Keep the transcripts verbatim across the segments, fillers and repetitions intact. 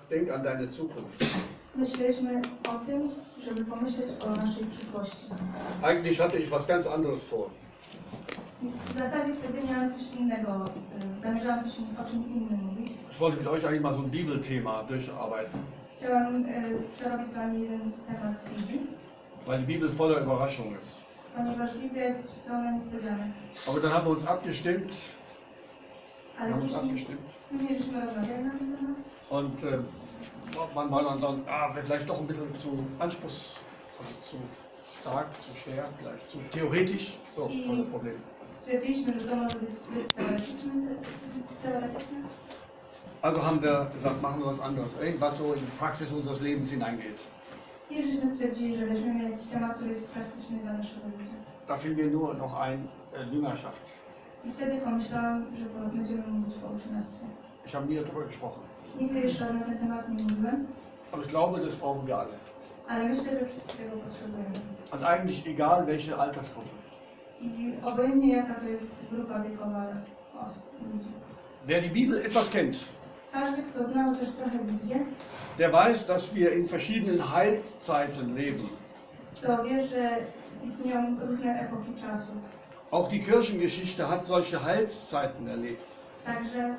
denk an deine Zukunft. Myśleliśmy o tym, żeby pomyśleć o naszej przyszłości. Eigentlich hatte ich was ganz anderes vor. W zasadzie wtedy miałem coś innego, y, zamierzałam coś o czym innym mówić. Ich wollte mit euch eigentlich mal so ein Bibelthema durcharbeiten, Chciałam y, przerobić z wami jeden temat z Biblii, weil die Bibel voller Überraschung ist. ponieważ Biblia jest pełna niespodzianek. Aber dann haben wir uns abgestimmt, wir Ale haben uns później abgestimmt mieliśmy rozmawiać na ten temat. und äh, man war dann, dann ah, vielleicht doch ein bisschen zu anspruchs, also zu stark, zu schwer, vielleicht zu theoretisch, so war das Problem. Stwierdziliśmy, że to może być zbyt teoretyczne. teoretyczne. Also haben wir gesagt, machen wir was anderes, irgendwas so in die Praxis unseres Lebens hineingeht. I żeśmy stwierdzili, że weźmiemy jakiś temat, który jest praktyczny dla naszego życia. Da fiel mir nur noch ein, äh, Jüngerschaft. I wtedy pomyślałam, że będziemy mówić o uczniostwie. Ich habe nie darüber gesprochen, Nigdy jeszcze na ten temat nie mówiłem, aber ich glaube, das brauchen wir alle. ale myślę, że wszyscy tego potrzebujemy. Und eigentlich egal, welche Altersgruppe. I obojętnie jaka to jest grupa wiekowa osób, ludzi. Wer die Bibel etwas kennt, Każdy, kto znał też trochę Biblię, der weiß, dass wir in verschiedenen Heilszeiten leben. to wie, że istnieją różne epoki czasu. Auch die Kirchengeschichte hat solche Heilszeiten erlebt. Także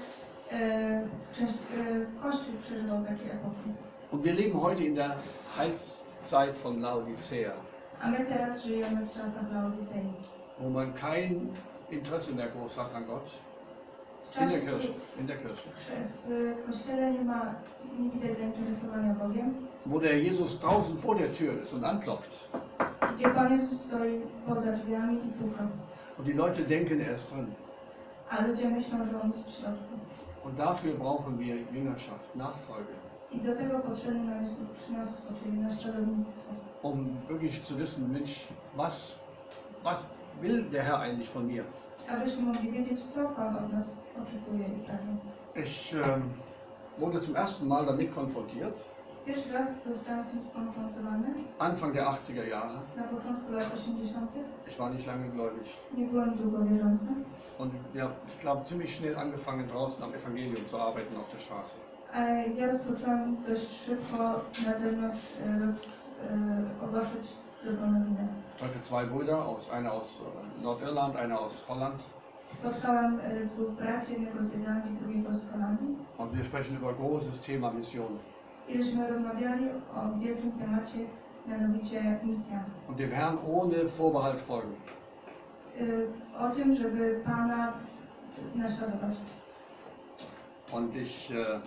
e, cześć- e, Kościół przeżywał takie epoki. Und wir leben heute in der Heilszeit von Laodicea, A my teraz żyjemy w czasach Laodycei. wo man kein Interesse mehr groß hat an Gott. W In czasie, der Kirche. In der Kirche. w, w Kościele nie ma, nie widać zainteresowania Bogiem, Wo der Jesus draußen vor der Tür ist und anklopft. gdzie Pan Jezus stoi poza drzwiami i puka. Und die Leute denken, er ist drin. A ludzie myślą, że On jest w środku. Und dafür brauchen wir Jüngerschaft, Nachfolge. I do tego potrzebne nam jest uczniostwo, czyli naśladownictwo. Um wirklich zu wissen, Mensch, was, was will der Herr eigentlich von mir? Abyśmy mogli wiedzieć, co Pan od nas oczekuje i pragnie. Ich ähm, wurde zum ersten Mal damit konfrontiert, Pierwszy raz zostałem z tym skonfrontowany Anfang der achtziger Jahre. na początku lat osiemdziesiątych. Ich war nicht lange gläubig. Nie byłem długo wierzący. Und wir haben, ich glaube, ziemlich schnell angefangen, draußen am Evangelium zu arbeiten auf der Straße. A ja rozpocząłem dość szybko na zewnątrz e, roz, e, ogłaszać dobrą nowinę. Ich treffe zwei Brüder, aus, einer aus äh, Nordirland, einer aus Holland. Spotkałem e, dwóch braci, jednego z Irlandii, drugiego z Holandii. Und wir sprechen über großes Thema Mission. I żeśmy rozmawiali o wielkim temacie, mianowicie misja. Und dem Herrn ohne Vorbehalt folgen. E, O tym, żeby Pana naśladować. Und ich äh,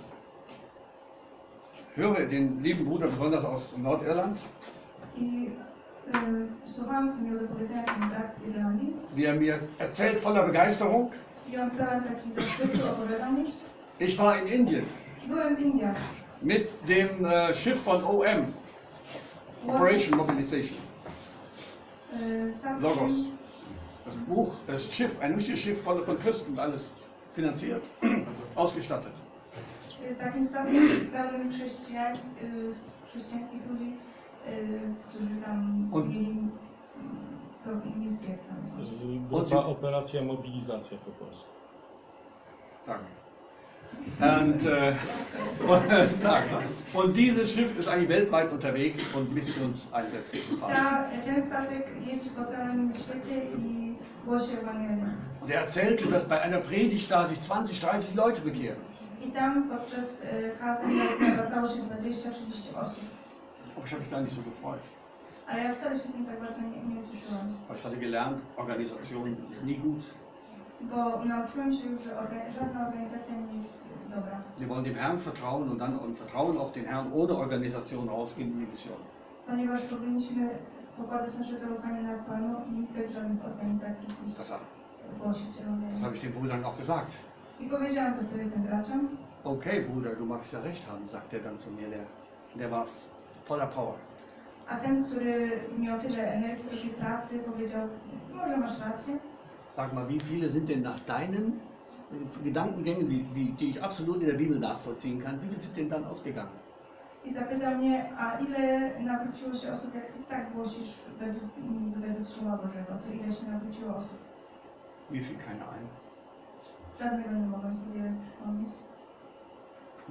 höre den lieben Bruder besonders aus Nordirland, I e, słuchałam, co miał do powiedzenia ten brat z Irlandii. wie er mir erzählt voller Begeisterung. I on pełen taki zachwytu opowiadał mi. Ich war in Indien Byłem w Indiach. mit dem äh, Schiff von O M, Operation Mobilization, E, statkiem- Logos. Das Buch, das Schiff, ein richtiges Schiff voll von Christen, alles finanziert, ausgestattet. e, Takim statkiem pełnym chrześcijańs- e, chrześcijańskich ludzi, e, którzy tam On- mieli mm, pro- misję tam. Grupa Operacja Mobilizacja po polsku. Danke. Und, äh, und, tak, und dieses Schiff ist eigentlich weltweit unterwegs und Missionseinsätze zu fahren. Ta, ten statek jeździ po całym świecie i głosi Ewangelię. Und er erzählte, dass bei einer Predigt da sich zwanzig, dreißig Leute bekehren. I tam podczas e, kazy nawracało się dwadzieścia trzydzieści osób. Aber ich habe mich gar nicht so gefreut. Ale ja wcale się tym tak bardzo nie, nie ucieszyłam. Weil ich hatte gelernt, Organisation ist nie gut. Bo nauczyłem się już, że orga- żadna organizacja nie jest dobra. Wir wollen dem Herrn vertrauen und dann im Vertrauen auf den Herrn ohne Organisation rausgehen in die Mission. Ponieważ powinniśmy pokładać nasze zaufanie na Panu i bez żadnych organizacji pójść Das, głosić Ewangelię. das habe ich den Brüdern auch gesagt. I powiedziałam to wtedy tym braciom. Okay, Bruder, du magst ja recht haben, sagt er dann zu mir. Der, der war voller Power. A ten, który miał tyle energii do tej pracy, powiedział, może masz rację. Sag mal, wie viele sind denn nach deinen äh, Gedankengängen, die, die, die ich absolut in der Bibel nachvollziehen kann, wie viele sind denn dann ausgegangen? I zapytał mnie, a ile nawróciło się osób, jak ty tak głosisz według, według Słowa Bożego, to ile się nawróciło osób? Wie viel? Keine ein. Żadnego nie mogłem sobie przypomnieć.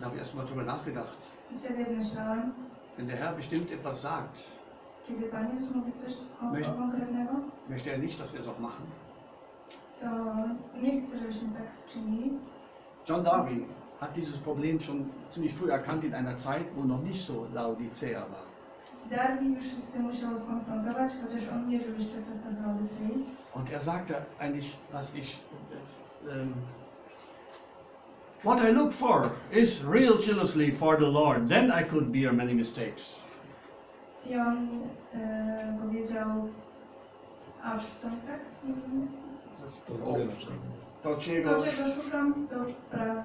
da habe ich erst mal drüber nachgedacht. I wtedy myślałem, Wenn der Herr bestimmt etwas sagt, kiedy Pan Jezus mówi coś kon- Myśl- konkretnego, möchte er nicht, dass wir es auch machen. to nie chcę, żebyśmy tak czynili. John Darby hat dieses Problem schon ziemlich früh erkannt in einer Zeit, wo noch nicht so Laodicea war. Darby już się z tym musiał skonfrontować, chociaż on nie żył jeszcze w czasach Laodycei. Und er sagte eigentlich, was ich, ähm, what I look for is real jealousy for the Lord. Then I could bear many mistakes. I on e, powiedział, a przystąp tak? Mhm. To O. jeszcze. To, To, czego, czego szukam, to prawda.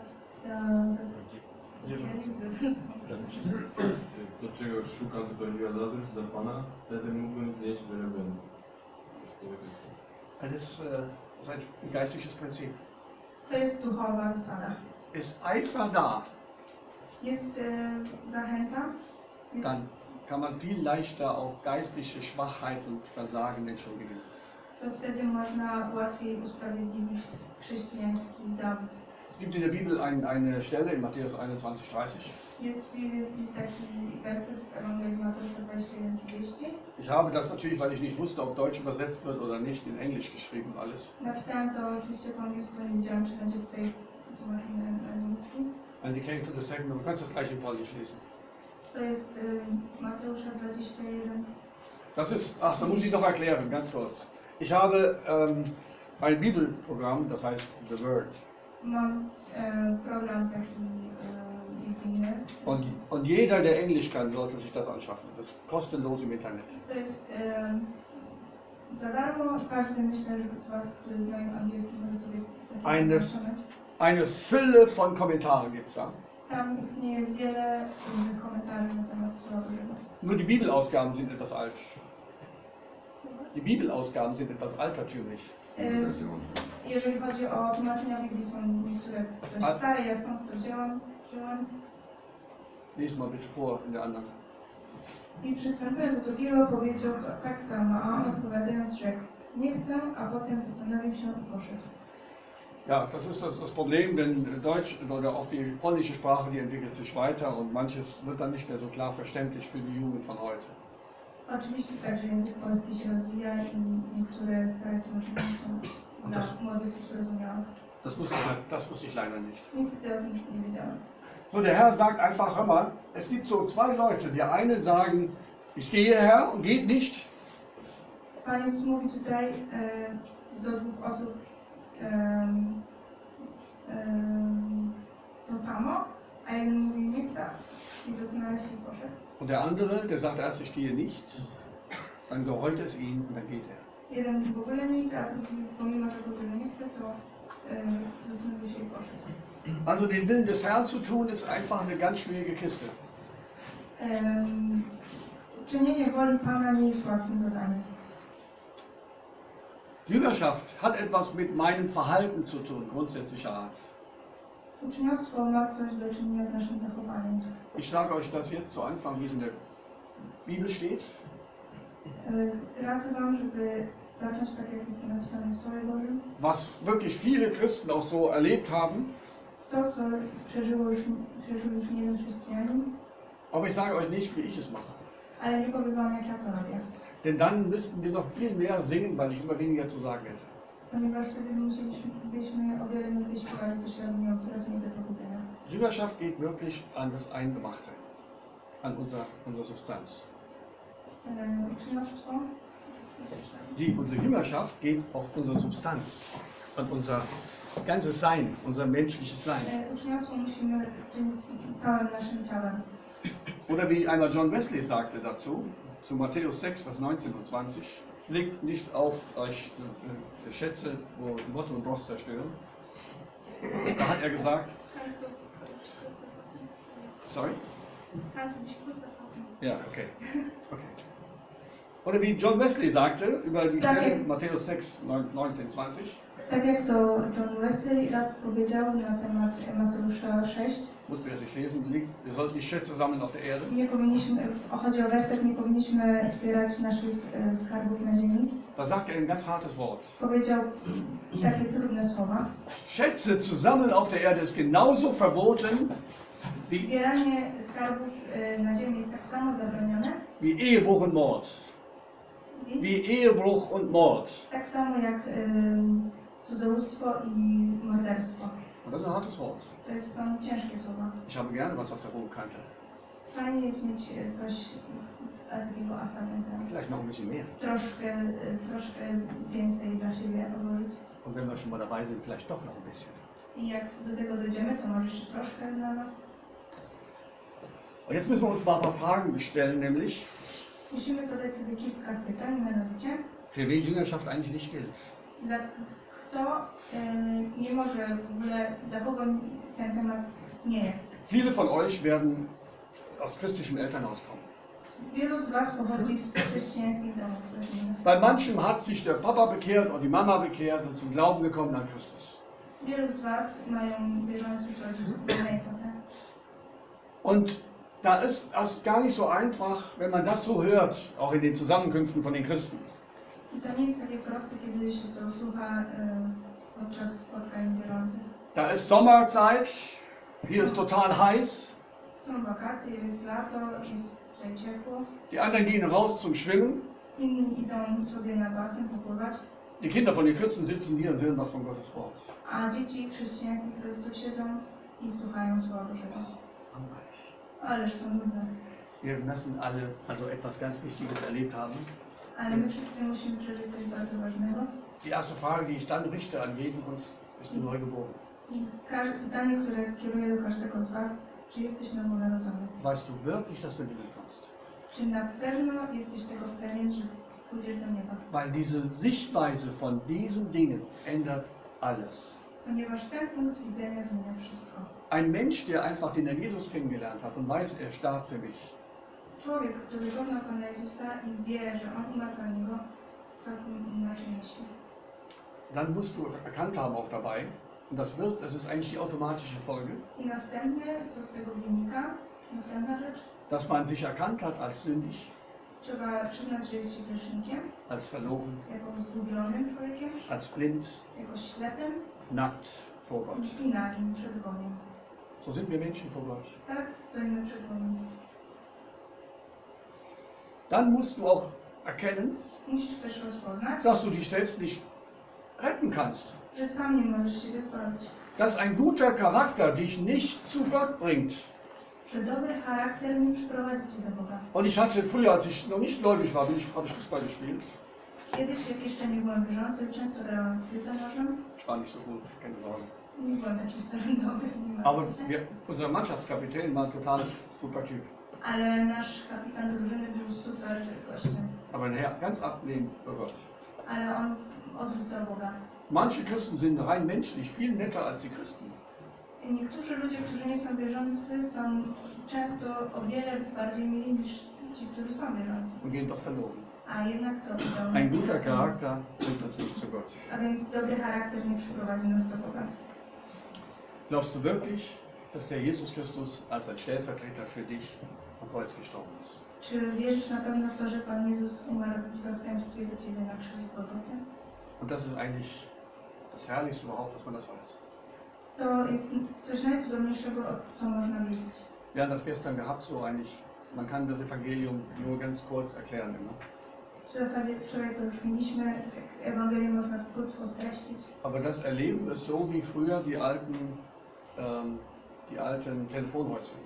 To czego szukam, to prawdziwa zazdrość dla Pana, wtedy mógłbym znieść wyrobiony. das ist, äh, ist ein geistliches Prinzip. To jest duchowa zasada. Ist Eifer da, Jest e, zachęta, jest, dann kann man viel leichter auch geistliche Schwachheit und Versagen entschuldigen. to wtedy można łatwiej usprawiedliwić chrześcijański zawód. Es gibt in der Bibel ein, eine Stelle in Matthäus einundzwanzig, dreißig. Jest w Biblii taki werset w Ewangelii Mateusza dwadzieścia jeden trzydzieści. Ich habe das natürlich, weil ich nicht wusste, ob Deutsch übersetzt wird oder nicht, in Englisch geschrieben alles. Napisałem to oczywiście po angielsku, bo nie wiedziałam, czy będzie tutaj tłumaczone na angielski. And he came to the second, du kannst das gleich in Polnisch lesen. To jest y, Mateusza dwadzieścia jeden. Das ist, ach, da muss ich noch erklären, ganz kurz. Ich habe ähm, ein Bibelprogramm, das heißt The Word. Mam e, program taki e, biblijny. Und, und jeder, der Englisch kann, sollte sich das anschaffen. Das ist kostenlos im Internet. To jest e, za darmo. Każdy, myślę, że z Was, który znają angielski, może sobie taki Eine- program ściągnąć. Eine Fülle von Kommentaren gibt es da. Tam istnieje wiele różnych komentarzy na temat Słowa Bożego. Nur die Bibelausgaben sind etwas alt. Die Bibelausgaben sind etwas altertümlich. E, Jeżeli chodzi o tłumaczenia Biblii, są niektóre A- dość stare, ja stąd to wzięłam. wzięłam. Lies mal bitte vor in der anderen. I przystępując do drugiego, powiedział to tak samo, a on odpowiadając rzekł, nie chcę, a potem zastanowił się i poszedł. Ja, das ist das, das Problem, denn Deutsch oder auch die polnische Sprache, die entwickelt sich weiter und manches wird dann nicht mehr so klar verständlich für die Jugend von heute. Oczywiście tak, że język polski się rozwija i niektóre stare tłumaczenia są dla das- młodych już zrozumiałe. Das wusste ich, das wusste ich leider nicht. Niestety o tym nie wiedziałam. So, der Herr sagt einfach, hör mal, es gibt so zwei Leute. Die einen sagen, ich gehe Herr und geht nicht. Pan Jezus mówi tutaj e, do dwóch osób e, e, to samo, a jeden mówi nie chcę i zastanawia się i poszedł. Und der andere, der sagt erst, ich gehe nicht. Dann gereut es ihn und dann geht er. Jeden w ogóle nie chce, a drugi pomimo, że w ogóle nie chce, to e, zastanowił się i poszedł. Also den Willen des Herrn zu tun, ist einfach eine ganz schwierige Kiste. Em, Czynienie woli Pana nie jest łatwym zadaniem. Jüngerschaft hat etwas mit meinem Verhalten zu tun, grundsätzlicher Art. Uczniostwo ma coś do czynienia z naszym zachowaniem. Ich sage euch das jetzt zu Anfang, wie es in der Bibel steht. E, Radzę Wam, żeby zacząć tak, jak jest to napisane w Słowie Bożym. Was wirklich viele Christen auch so erlebt haben. To, co przeżyło już, przeżył już nie jeden chrześcijanin, Aber ich sage euch nicht, wie ich es mache. ale nie powiem Wam, jak ja to robię. Denn dann müssten wir noch viel mehr singen, weil ich immer weniger zu sagen hätte. Ponieważ wtedy musieliśmy byśmy o wiele więcej śpiewać, też ja bym miał coraz mniej do powiedzenia. Jüngerschaft geht wirklich an das Eingemachte, an unser, unsere Substanz. E, Uczniostwo, Die, unsere Jüngerschaft geht auf unsere Substanz, an unser ganzes Sein, unser menschliches Sein. e, uczniostwo musimy czynić całym naszym ciałem. Oder wie einmal John Wesley sagte dazu, zu Matthäus sechs, Vers neunzehn und zwanzig, legt nicht auf euch äh, Schätze, wo Motte und Rost zerstören. Da hat er gesagt, Kannst du dich kürzer fassen? sorry? Kannst du dich kürzer fassen? Ja, okay. okay. Oder wie John Wesley sagte, über die Danke. Stelle Matthäus sechs, neunzehn, zwanzig, Tak jak to John Wesley raz powiedział na temat Mateusza sześć, musste er sich lesen, liegt, wir sollten die Schätze sammeln auf der Erde. nie powinniśmy, chodzi o werset, nie powinniśmy zbierać naszych e, skarbów na ziemi. Da sagt er ein ganz hartes Wort. Powiedział takie trudne słowa. Schätze zu sammeln auf der Erde ist genauso verboten Zbieranie skarbów e, na ziemi jest tak samo zabronione, wie Ehebruch und Mord. wie, Wie Ehebruch und Mord. tak samo jak e, cudzołóstwo i morderstwo. Und das ist ein hartes Wort. To jest, są ciężkie słowa. Ich habe gerne was auf der hohen Kante. Fajnie jest mieć e, coś e, takiego asa węgla. Vielleicht noch ein bisschen mehr. Troszkę, e, troszkę więcej dla siebie odłożyć. Und wenn wir schon mal dabei sind, vielleicht doch noch ein bisschen. I jak do tego dojdziemy, to może jeszcze troszkę dla nas. Und jetzt müssen wir uns mal ein paar Fragen stellen, nämlich, Musimy zadać sobie kilka pytań, mianowicie, für wen Jüngerschaft eigentlich nicht gilt. dla, kto e, nie może w ogóle, dla kogo ten temat nie jest. Viele von euch werden aus christlichem Elternhaus kommen. Wielu z Was pochodzi z chrześcijańskich domów rodzinnych. Bei manchem hat sich der Papa bekehrt und die Mama bekehrt und zum Glauben gekommen an Christus. Wielu z Was mają wierzących rodziców, mamę i tatę. Und da ist das gar nicht so einfach, wenn man das so hört, auch in den Zusammenkünften von den Christen. I to nie jest takie proste, kiedy się to słucha e, podczas spotkań wierzących. Da ist Sommerzeit, hier ist total heiß, Są wakacje, jest lato, jest tutaj ciepło. die anderen gehen raus zum Schwimmen. Inni idą sobie na basen popływać, Die Kinder von den Christen sitzen hier und hören was von Gottes Wort. a dzieci chrześcijańskich rodziców siedzą i słuchają Słowa Bożego. Ależ to nudne. Wir müssen alle also etwas ganz Wichtiges erlebt haben. Ale my wszyscy musimy przeżyć coś bardzo ważnego. Die erste Frage, die ich dann richte an jeden uns, bist du neu geboren? I każde pytanie, które kieruję do każdego z Was, czy jesteś nowonarodzony? Weißt du wirklich, dass du in den Himmel kommst? Czy na pewno jesteś tego pewien, że pójdziesz do nieba? Weil diese Sichtweise von diesen Dingen ändert alles. Ponieważ ten punkt widzenia zmienia wszystko. Ein Mensch, der einfach den Herrn Jesus kennengelernt hat und weiß, er starb für mich, Człowiek, który poznał Pana Jezusa i wie, że On umarł za Niego, całkiem inaczej myśli. dann musst du erkannt haben auch dabei, und das, wird, das ist eigentlich die automatische Folge, I następnie, co z tego wynika, następna rzecz, dass man sich erkannt hat als sündig, trzeba przyznać, że jest się grzesznikiem, als verloren, jako zgubionym człowiekiem, als blind, jako ślepym nackt vor Gott. i nagim przed Bogiem. So sind wir Menschen vor Gott. Tak stoimy przed Bogiem. Dann musst du auch erkennen, Musisz też rozpoznać, dass du dich selbst nicht retten kannst. że sam nie możesz siebie zbawić. Dass ein guter Charakter dich nicht zu Gott bringt. Że dobry charakter nie przyprowadzi cię do Boga. Und ich hatte früher, als ich noch nicht gläubig war, bin ich, habe ich Fußball gespielt. Kiedyś, jak jeszcze nie byłem wierzący, często grałem w piłkę nożną. Ich war nicht so gut, keine Sorge. Nie byłem taki względowy, nie Aber martw się. wir, unser Mannschaftskapitän war ein total super Typ. Ale nasz kapitan drużyny był super gościem. Aber naja, ganz ablehnt bei Gott. Ale on odrzucał Boga. Manche Christen sind rein menschlich viel netter als die Christen. Niektórzy ludzie, którzy nie są wierzący, są często o wiele bardziej mili niż ci, którzy są wierzący. Und gehen doch verloren. A jednak to udało Ein nas guter nie. Charakter bringt uns nicht zu Gott. A więc dobry charakter nie przyprowadzi nas do Boga. Glaubst du wirklich, dass der Jesus Christus als ein Stellvertreter für dich am Kreuz gestorben ist? Czy wierzysz na pewno w to, że Pan Jezus umarł w zastępstwie za Ciebie na krzyżu Golgoty? Und das ist eigentlich das Herrlichste überhaupt, dass man das weiß. To jest coś najcudowniejszego, co można wiedzieć. Wir haben das gestern gehabt, so eigentlich, man kann das Evangelium nur ganz kurz erklären immer. W zasadzie wczoraj to już mieliśmy, Ewangelię można krótko streścić. Aber das Erleben ist so wie früher die alten, ähm, die alten Telefonhäuschen.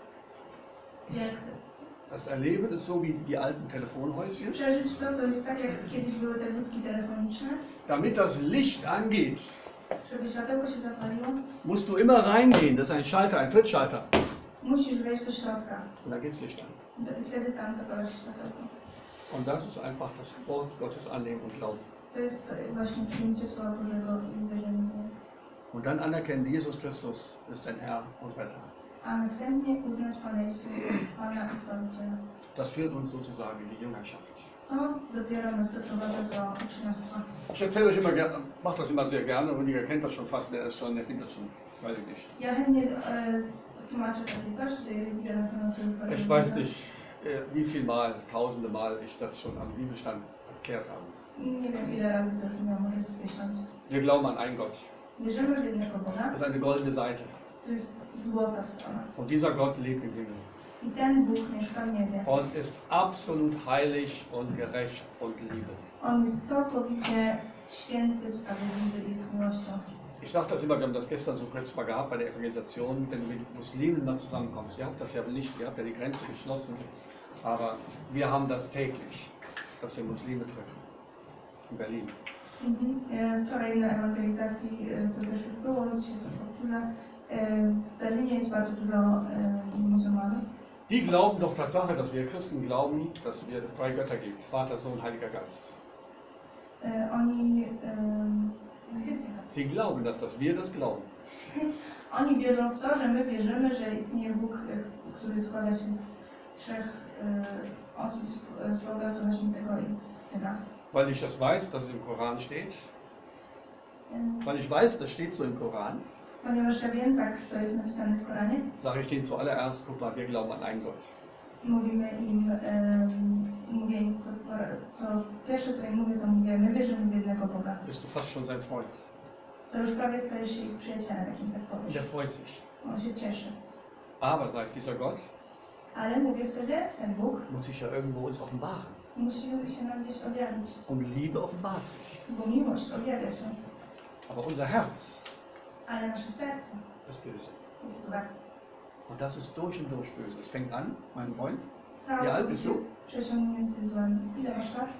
Jak Das Erleben ist so wie die alten Telefonhäuschen. przeżyć to, to jest tak, jak kiedyś były te budki telefoniczne. Damit das Licht angeht, Żeby światełko się zapaliło, musst du immer reingehen. Das ist ein Schalter, ein Trittschalter. musisz wejść do środka. Und dann geht's Licht an. I wtedy tam zapala się światełko. Und das ist einfach das Wort Gottes annehmen und glauben. To jest właśnie przyjęcie Słowa Bożego i uwierzenie w nie. Und dann anerkennen, Jesus Christus ist dein Herr und Retter. A następnie uznać Pana Jezusa, Pana i Zbawiciela. Das führt uns sozusagen in die Jüngerschaft. To dopiero nas doprowadza do uczniostwa. Ich erzähle euch immer gerne, mache das immer sehr gerne, und ihr kennt das schon fast, der ist schon, der findet das schon, weiß ich nicht. Ja chętnie e, tłumaczę takie coś, tutaj widzę na pewno to już bardzo Ich weiß nicht, äh, wie viel Mal, tausende Mal ich das schon am Bibelstand erklärt habe. Nie wiem ile razy to już miał, może z tysiąc. Wir glauben an einen Gott. Wierzymy w jednego Boga. Das ist eine goldene Seite. To jest złota strona. Und dieser Gott lebt im Himmel. I ten Bóg mieszka w niebie. Und ist absolut heilig und gerecht und Liebe. On jest całkowicie święty, sprawiedliwy i z miłością. Ich sage das immer, wir haben das gestern so kurz mal gehabt bei der Evangelisation, wenn du mit Muslimen dann zusammenkommst. Ihr habt das ja nicht, ihr habt ja die Grenze geschlossen, aber wir haben das täglich, dass wir Muslime treffen. In Berlin. Mhm. E, Wczoraj na ewangelizacji e, to też już było, dzisiaj to powtórzę. E, W Berlinie jest bardzo dużo e, muzułmanów. Die glauben doch Tatsache, dass wir Christen glauben, dass wir es drei Götter gibt: Vater, Sohn, Heiliger Geist. E, Oni, e, Sie glauben das, dass wir das glauben. oni wierzą w to, że my wierzymy, że istnieje Bóg, e, który składa się z trzech e, osób, z Boga, Syna Świętego i z Syna. Weil ich das weiß, dass es im Koran steht. E, Weil ich weiß, das steht so im Koran, Ponieważ ja wiem, tak to jest napisane w Koranie, sage ich denen zuallererst: guck mal, wir glauben an einen Gott. mówimy im, e, mówię im, co, co pierwsze co im mówię, to mówię, my wierzymy w jednego Boga. Bist du fast schon sein Freund. To już prawie stajesz się ich przyjacielem, jak im tak Und powiesz. der freut sich. On się cieszy. Aber, sagt dieser Gott, Ale mówię wtedy, ten Bóg muss sich ja irgendwo uns offenbaren. musi się nam gdzieś objawić, Und Liebe offenbart sich. bo miłość objawia się, Aber unser Herz ale nasze serce ist böse. jest złe. Und das ist durch und durch böse. Es fängt an, mein Freund. Cały Wie alt bist du? przesiągnięty złem. Ile masz lat?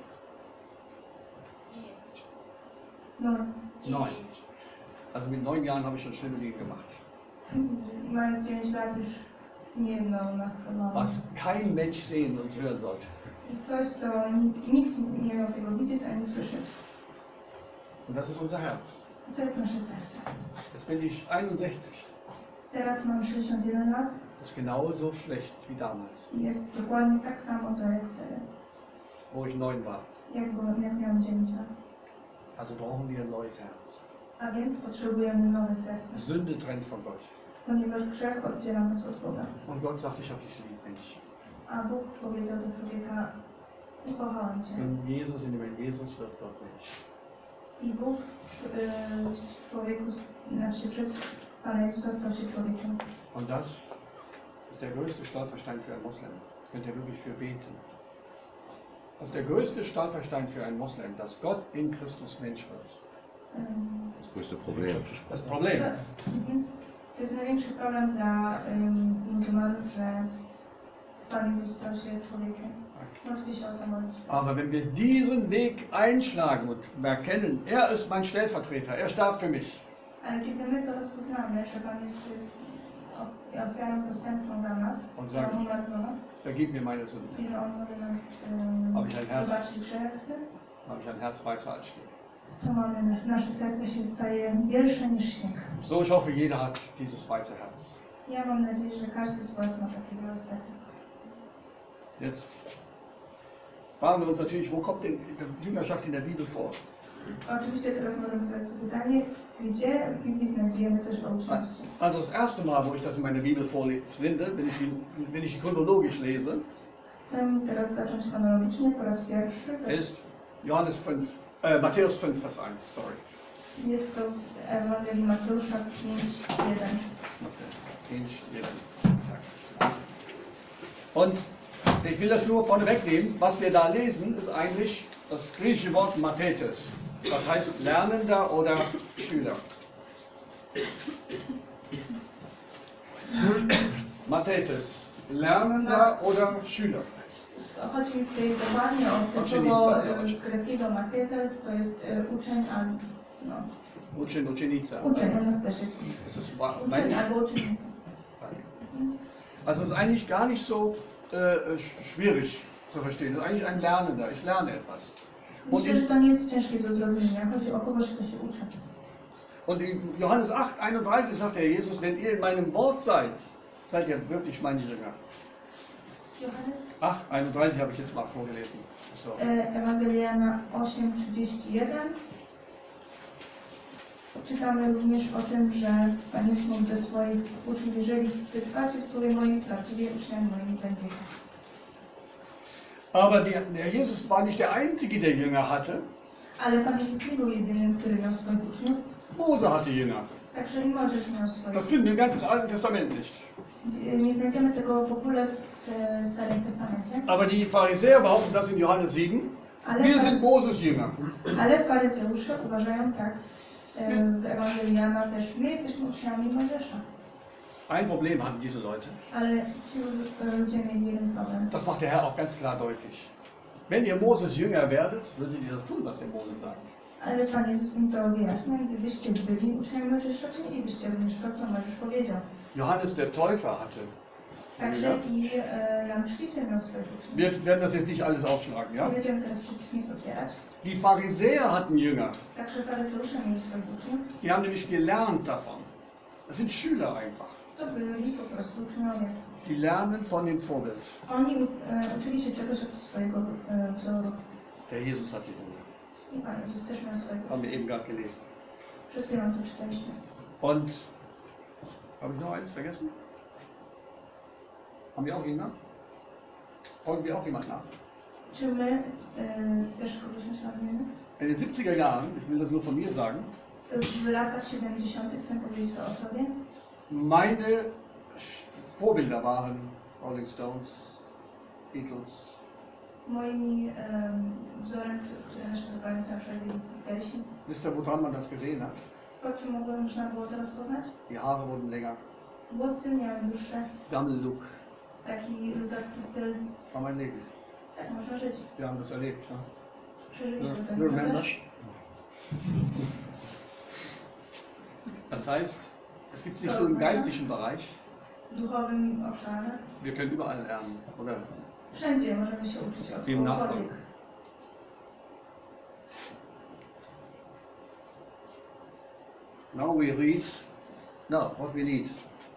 No, Neun. Also mit neun Jahren habe ich schon schlimme Dinge gemacht. mając dziewięć lat już niejedną maskowałam. Was kein Mensch sehen und hören sollte. I coś, co ni- nikt nie miał tego widzieć ani słyszeć. Und das ist unser Herz. I to jest nasze serce. Jetzt bin ich einundsechzig. Teraz mam sześćdziesiąt jeden lat Das ist genauso schlecht wie damals, i jest dokładnie tak samo złe jak wtedy, wo ich neun war. jak, byłem, jak miałem dziewięć lat. Also brauchen wir ein neues Herz. A więc potrzebujemy nowe serce, Sünde trennt von Gott. ponieważ grzech oddziela nas od Boga. Und Gott sagt, ich habe dich lieb, Mensch. A Bóg powiedział do człowieka, ukochałem Cię. In Jesus, in dem Jesus wird Gott Mensch. I Bóg w, cz- y, w człowieku, znaczy przez Pana Jezusa stał się człowiekiem. Und das ist der größte Stolperstein für einen Moslem. Könnt ihr wirklich für beten. Das ist der größte Stolperstein für einen Moslem, dass Gott in Christus Mensch wird. Ym, Das größte Problem. Das Problem. To, mhm. To jest największy problem dla ym, muzułmanów, że Pan Jezus stał się człowiekiem. Możecie się o to modlić. Aber wenn wir diesen Weg einschlagen und erkennen, er ist mein Stellvertreter, er starb für mich, Ale kiedy my to rozpoznamy, że Pan Jezus jest of- ofiarą zastępczą za nas, On że On sagt, umarł za nas vergib mir meine Sünde. i że On może nam Habe ich ein ym, Herz? wybaczyć grzechy, Habe ich ein Herz weißer als Schnee. to mamy, nasze serce się staje bielsze niż śnieg. So, ich hoffe, jeder hat dieses weiße Herz. Ja mam nadzieję, że każdy z Was ma takie białe serce. Jetzt fragen wir uns natürlich, wo kommt denn die Jüngerschaft in der Bibel vor? Oczywiście teraz możemy zadać sobie pytanie, gdzie w Biblii znajdujemy coś o uczniostwie. Also das erste Mal, wo ich das in meiner Bibel vorfinde, wenn ich, ihn- wenn ich chronologisch lese, Chcę teraz zacząć chronologicznie po raz pierwszy. Za- ist Johannes fünf, äh, Matthäus fünf, Vers eins, sorry. Jest to w Ewangelii Mateusza pięć jeden. Okay. pięć jeden. Tak. Und ich will das nur vorne wegnehmen. Was wir da lesen, ist eigentlich das griechische Wort Mathetes. Das heißt Lernender oder Schüler. Mathetes. Lernender oder Schüler. Chodzi mi tutaj dokładnie o to Uczennica, słowo zobacz. e, z greckiego matetes, to jest e, uczeń albo no, Uczeń, uczennica. uczeń, u nas też jest Es ist wa- uczeń eigentlich, albo uczennica. also es ist eigentlich gar nicht so äh, schwierig zu verstehen. Es ist eigentlich ein Lernender. Ich lerne etwas. Und Myślę, że in, to nie jest ciężkie do zrozumienia. Chodzi o kogoś, kto się uczy. und in Johannes acht, einunddreißig sagt der Jesus, wenn ihr in meinem Wort seid, seid ihr wirklich meine Jünger. Johannes? acht, einunddreißig habe ich jetzt mal vorgelesen. So. E, Ewangelia Jana osiem trzydzieści jeden. Czytamy również o tym, że Pan Jezus mówi do swoich uczniów, jeżeli wytrwacie w słowie moim, prawdziwie uczniami moimi będziecie. Aber der, der Jesus war nicht der Einzige, der Jünger hatte. Ale Pan Jezus nie był jedynym, który miał swoich uczniów. Mose hatte Jünger. Także i Mojżesz miał swoje. Das finden wir im ganzen Alten Testament nicht. Nie znajdziemy tego w ogóle w e, Starym Testamencie. Aber die Pharisäer behaupten das in Johannes sieben. Ale, Wir sind Moses Jünger. ale faryzeusze uważają tak e, w Ewangelii Jana też. My jesteśmy uczniami Mojżesza. Ein Problem hatten diese Leute. Ale ci e, ludzie mieli jeden problem. Das macht der Herr auch ganz klar deutlich. Wenn ihr Moses Jünger werdet, würdet ihr das tun, was der Mose sagt. Ale Pan Jezus im to wyjaśnia, gdybyście byli uczniami Mojżesza, czynilibyście również to, co Mojżesz powiedział. Johannes der Täufer hatte. Także i e, Jan Chrzciciel miał swoich uczniów. Wir werden das jetzt nicht alles aufschlagen, ja? Nie będziemy teraz wszystkich miejsc otwierać. Die Pharisäer hatten Jünger. Także faryzeusze mieli swoich uczniów. Die haben nämlich gelernt davon. Das sind Schüler einfach. To byli po prostu uczniowie. Die lernen von dem Vorbild. Oni e, uczyli się czegoś od swojego e, wzoru. Der Jesus hat die Jünger. I Pan Jezus też miał swoich Haben wir uczniów. eben gerade gelesen. Przed chwilą to czytaliśmy. Und, habe ich noch eines vergessen? Haben wir auch Jünger? Folgen wir auch jemand nach? Czy my e, też kogoś naśladujemy? In den siebziger Jahren, ich will das nur von mir sagen, W latach siedemdziesiątych chcę powiedzieć to o sobie. meine Vorbilder waren Rolling Stones, Beatles, Moimi e, wzorem, który, który naśladowali na przykład Beatlesi. wisst ihr, woran man das gesehen hat? Po czym mogłem, można było to rozpoznać? Die Haare wurden länger, Włosy miały dłuższe, Gammel-Look, taki luzacki styl. war mein Leben. Tak można żyć. Wir haben das erlebt. Ja? Przeżyliśmy to. You remember? Też. Das heißt, es gibt es nicht nur im geistlichen Bereich, W duchowym obszarze. wir können überall lernen. Oder? Wszędzie możemy się uczyć od Dem kogokolwiek. nachfolgen. Now we read, no, what we need.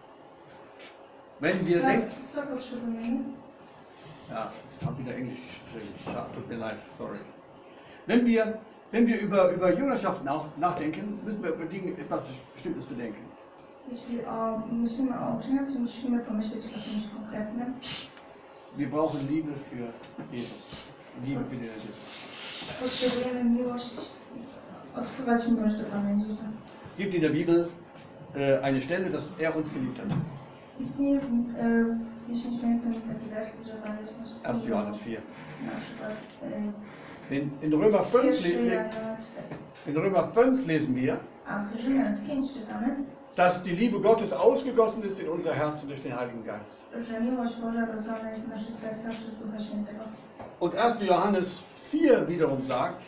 Wenn wir Tak, denken, co potrzebujemy? ja, ich habe wieder Englisch geschrieben, Schade, tut mir leid, sorry. Wenn wir, wenn wir über, über Jüngerschaft nach, nachdenken, müssen wir über Dinge etwas Bestimmtes bedenken. Jeśli o, myślimy o uczniostwie, musimy pomyśleć o czymś konkretnym. Wir brauchen Liebe für Jesus, Liebe für den Jesus. Potrzebujemy miłość, odczuwać miłość do Pana Jezusa. Gibt in der Bibel äh, eine Stelle, dass er uns geliebt hat. Istnieje w, e, w Piśmie Świętym taki werset, że Pan Jezus nas erster umiłował. Johannes vier. Na przykład e, In, in Römer fünf, pierwszy le- Jana cztery. in Römer fünf lesen wir, A w Rzymian pięć czytamy, dass die Liebe Gottes ausgegossen ist in unser Herzen durch den Heiligen Geist. że miłość Boża rozlana jest w nasze serca przez Ducha Świętego. Und erster Johannes vier wiederum sagt,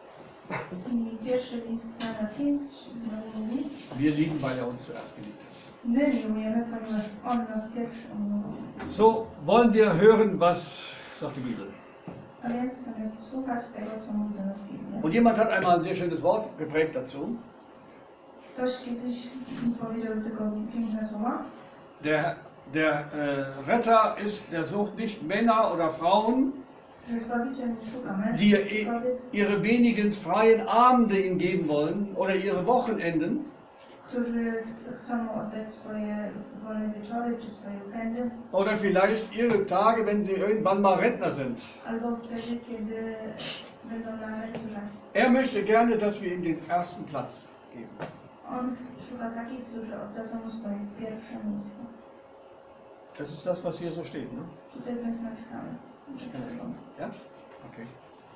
I pierwszy list Jana pięć znowu mówi, wir lieben, weil er uns zuerst geliebt hat. my miłujemy, ponieważ On nas pierwszy umiłował. So wollen wir hören, was sagt die Bibel. A więc zamiast słuchać tego, co mówi do nas Biblia. Und jemand hat einmal ein sehr schönes Wort geprägt dazu. Ktoś kiedyś powiedział do tego piękne słowa. Der, der äh, Retter ist, der sucht nicht Männer oder Frauen, Że Zbawiciel nie szuka die mężczyzn, i- kobiet, ihre wenigen freien Abende ihm geben wollen oder ihre Wochenenden, którzy ch- chcą mu oddać swoje wolne wieczory czy swoje weekendy, oder vielleicht ihre Tage, wenn sie irgendwann mal Rentner sind. albo wtedy, kiedy będą na emeryturze. Er möchte gerne, dass wir ihm den ersten Platz geben. On szuka takich, którzy oddadzą mu swoje pierwsze miejsce. Das ist das, was hier so steht, ne? Tutaj to jest napisane. Ja? Okay.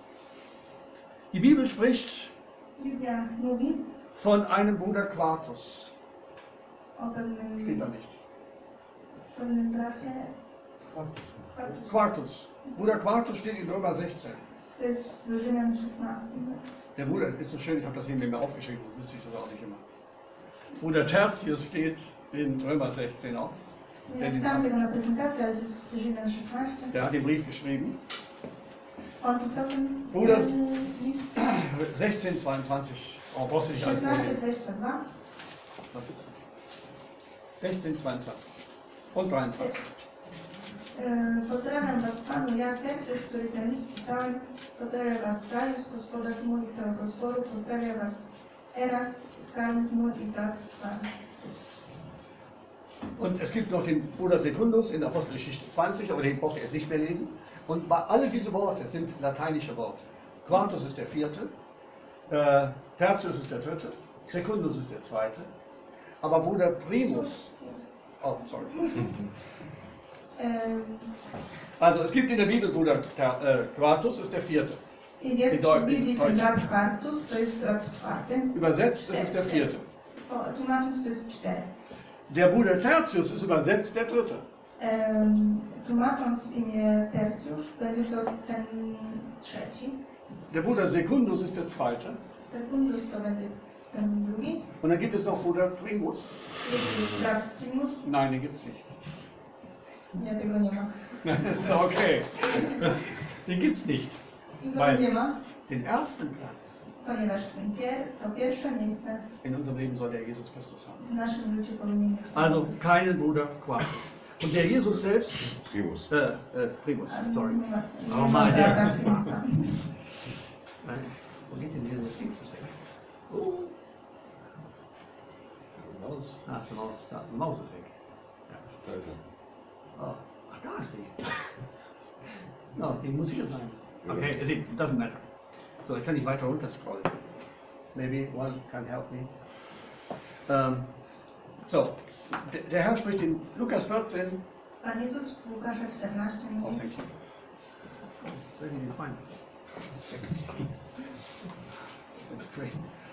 Die Bibel spricht Biblia mówi von einem Bruder Quartus. o pewnym, Steht da nicht. pewnym bracie. Quartus. Bruder Quartus steht in Römer sechzehn. To jest w Rzymian szesnastym. Der Bruder ist so schön, ich habe das hier mir aufgeschrieben, das wüsste ich das auch nicht immer. Bruder Tertius steht in Römer sechzehn auch. Nie napisałam tego na prezentacji, ale to jest Rzymian szesnaście. Der hat den Brief geschrieben. On pisał ten Bruder- ten list sechzehn, zweiundzwanzig. Oh, brauchst du nicht alles szesnaście vorlesen. dwadzieścia dwa. sechzehn, zweiundzwanzig. Und dreiundzwanzig. E, Pozdrawiam Was Panu, ja Tertiusz, który ten list pisałem. Pozdrawiam Was Gaius, gospodarz mój i całego zboru. Pozdrawiam Was Erast, skarbnik mój i brat Quartus. Und es gibt noch den Bruder Secundus in der Apostelgeschichte zwanzig, aber den braucht ihr jetzt nicht mehr lesen. Und bei- alle diese Worte sind lateinische Worte. Quartus ist der vierte, äh, Tertius ist der dritte, Secundus ist der zweite. Aber Bruder Primus, oh, sorry. Em, Also es gibt in der Bibel Bruder Ter- äh, Quartus, ist der vierte. Jest Bedeutet- w Biblii ten Deutsch. brat Quartus, to jest brat czwarty. Übersetzt ist es der vierte. O, Tłumacząc to jest cztery. Der Bruder Tertius ist übersetzt der dritte. Em, Tłumacząc imię Tercjusz, będzie to ten trzeci. Der Bruder Secundus ist der zweite. Secundus to będzie ten drugi. Und dann gibt es noch Bruder Primus. Jeszcze jest brat Primus. Nein, den gibt es nicht. Nie, tego nie ma. Das ist okay. Den gibt es nicht. Tego Weil- nie ma, Den ersten Platz ponieważ ten pier, to pierwsze miejsce in unserem Leben soll der Jesus Christus haben. w naszym życiu powinien być Also Jezus. keinen Bruder Quartus. Und der Jesus selbst, Primus. äh, äh, Primus, A więc sorry. nie ma, Oh, nie ma my brata dear. Primusa. Nein, wo geht denn hier das Ding? Ist das weg? Oh. Maus. Ah, die Maus, da, die Maus ist weg. Alter. Oh. Ach, da ist die. No, die muss hier sein. Okay, it doesn't matter. So, ich kann nicht weiter runter scrollen. Maybe one can help me. Ähm, so, der, der Herr spricht in Lukas vierzehn. Pan Jezus w Łukasza czternaście Oh, mówi, thank you. Where did you find it? Second screen. Second screen.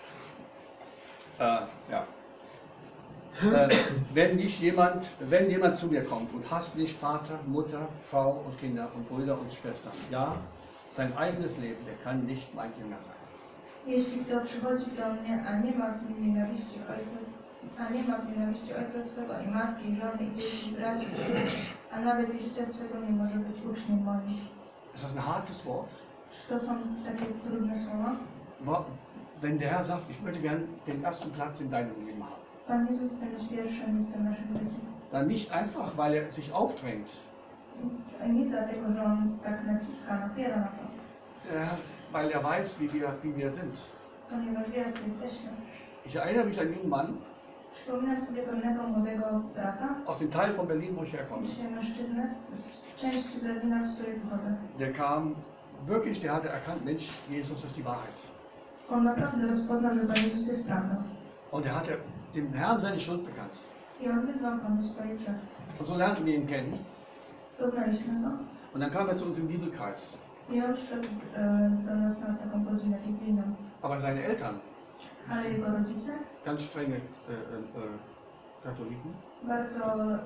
Äh, ja. Äh, wenn nicht jemand, wenn jemand zu mir kommt und hasst nicht Vater, Mutter, Frau und Kinder und Brüder und Schwestern, ja, sein eigenes Leben, der kann nicht mein Jünger sein. jeśli kto przychodzi do mnie, a nie ma w nim nienawiści ojca, a nie ma w nienawiści ojca swego i matki, i żony, i dzieci, i braci, i sióstr, a nawet i życia swego nie może być uczniem moim. Ist das ein hartes Wort? Czy to są takie trudne słowa? Wa- Wenn der Herr sagt, ich möchte gern den ersten Platz in deinem Leben haben, Pan Jezus chce mieć pierwsze miejsce w naszym życiu. dann nicht einfach, weil er sich aufdrängt. Nie dlatego, że On tak naciska, napiera na to, Äh, weil er weiß, wie wir, wie wir sind. ponieważ wie, jacy jesteśmy. Ich erinnere mich an einen jungen Mann Przypominam sobie pewnego młodego brata, aus dem Teil von Berlin, wo ich herkomme. dzisiaj mężczyznę, z części Berlina, z której pochodzę. Der kam wirklich, der hatte erkannt, Mensch, Jesus ist die Wahrheit. On naprawdę rozpoznał, że Pan Jezus jest prawdą. Und er hatte dem Herrn seine Schuld bekannt. I on wyznał Panu swoje grzechy. Und so lernten wir ihn kennen. Poznaliśmy go Und dann kam er zu uns im Bibelkreis. i on przyszedł e, do nas na taką godzinę biblijną. Aber seine Eltern, Ale jego rodzice, ganz strenge äh, äh, Katholiken, bardzo e,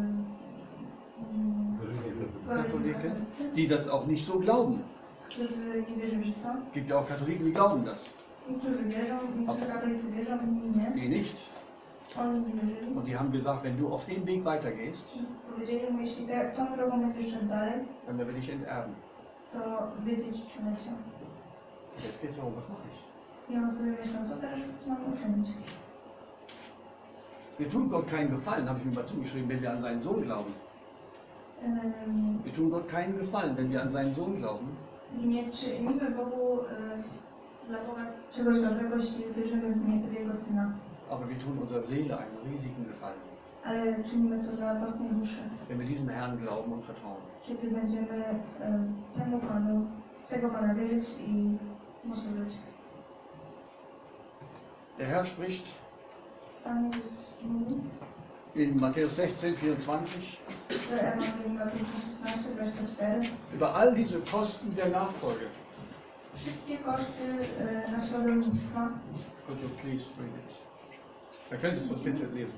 mm, gorliwi katolicy, die das auch nicht so glauben. którzy nie wierzyli w to. Gibt ja auch Katholiken, die glauben das. Niektórzy wierzą, niektórzy katolicy wierzą, inni nie. Die nicht. Oni nie wierzyli. Und die haben gesagt, wenn du auf dem Weg weitergehst, I powiedzieli mu, jeśli te, tą drogą będziesz szedł dalej, dann werden wir dich enterben. to wydziedziczymy cię. Jetzt geht's darum, was mache ich? I on sobie myślał, co teraz mam uczynić? Wir tun Gott keinen Gefallen, habe ich mir mal zugeschrieben, wenn wir an seinen Sohn glauben. Ym, Wir tun Gott keinen Gefallen, wenn wir an seinen Sohn glauben. Nie czynimy Bogu y, dla Boga czegoś dobrego, jeśli wierzymy w, nie, w Jego Syna, Aber wir tun unserer Seele einen riesigen Gefallen, ale czynimy to dla własnej duszy, wenn wir diesem Herrn glauben und vertrauen. kiedy będziemy y, temu Panu, w tego Pana wierzyć i Mu służyć. Der Herr spricht Pan Jezus mówi in Matthäus sechzehn, vierundzwanzig w Ewangelii Mateusza szesnaście, dwadzieścia cztery über all diese Kosten der Nachfolge. wszystkie koszty y, naśladownictwa. Could you please read it? Da könntest du es bitte lesen.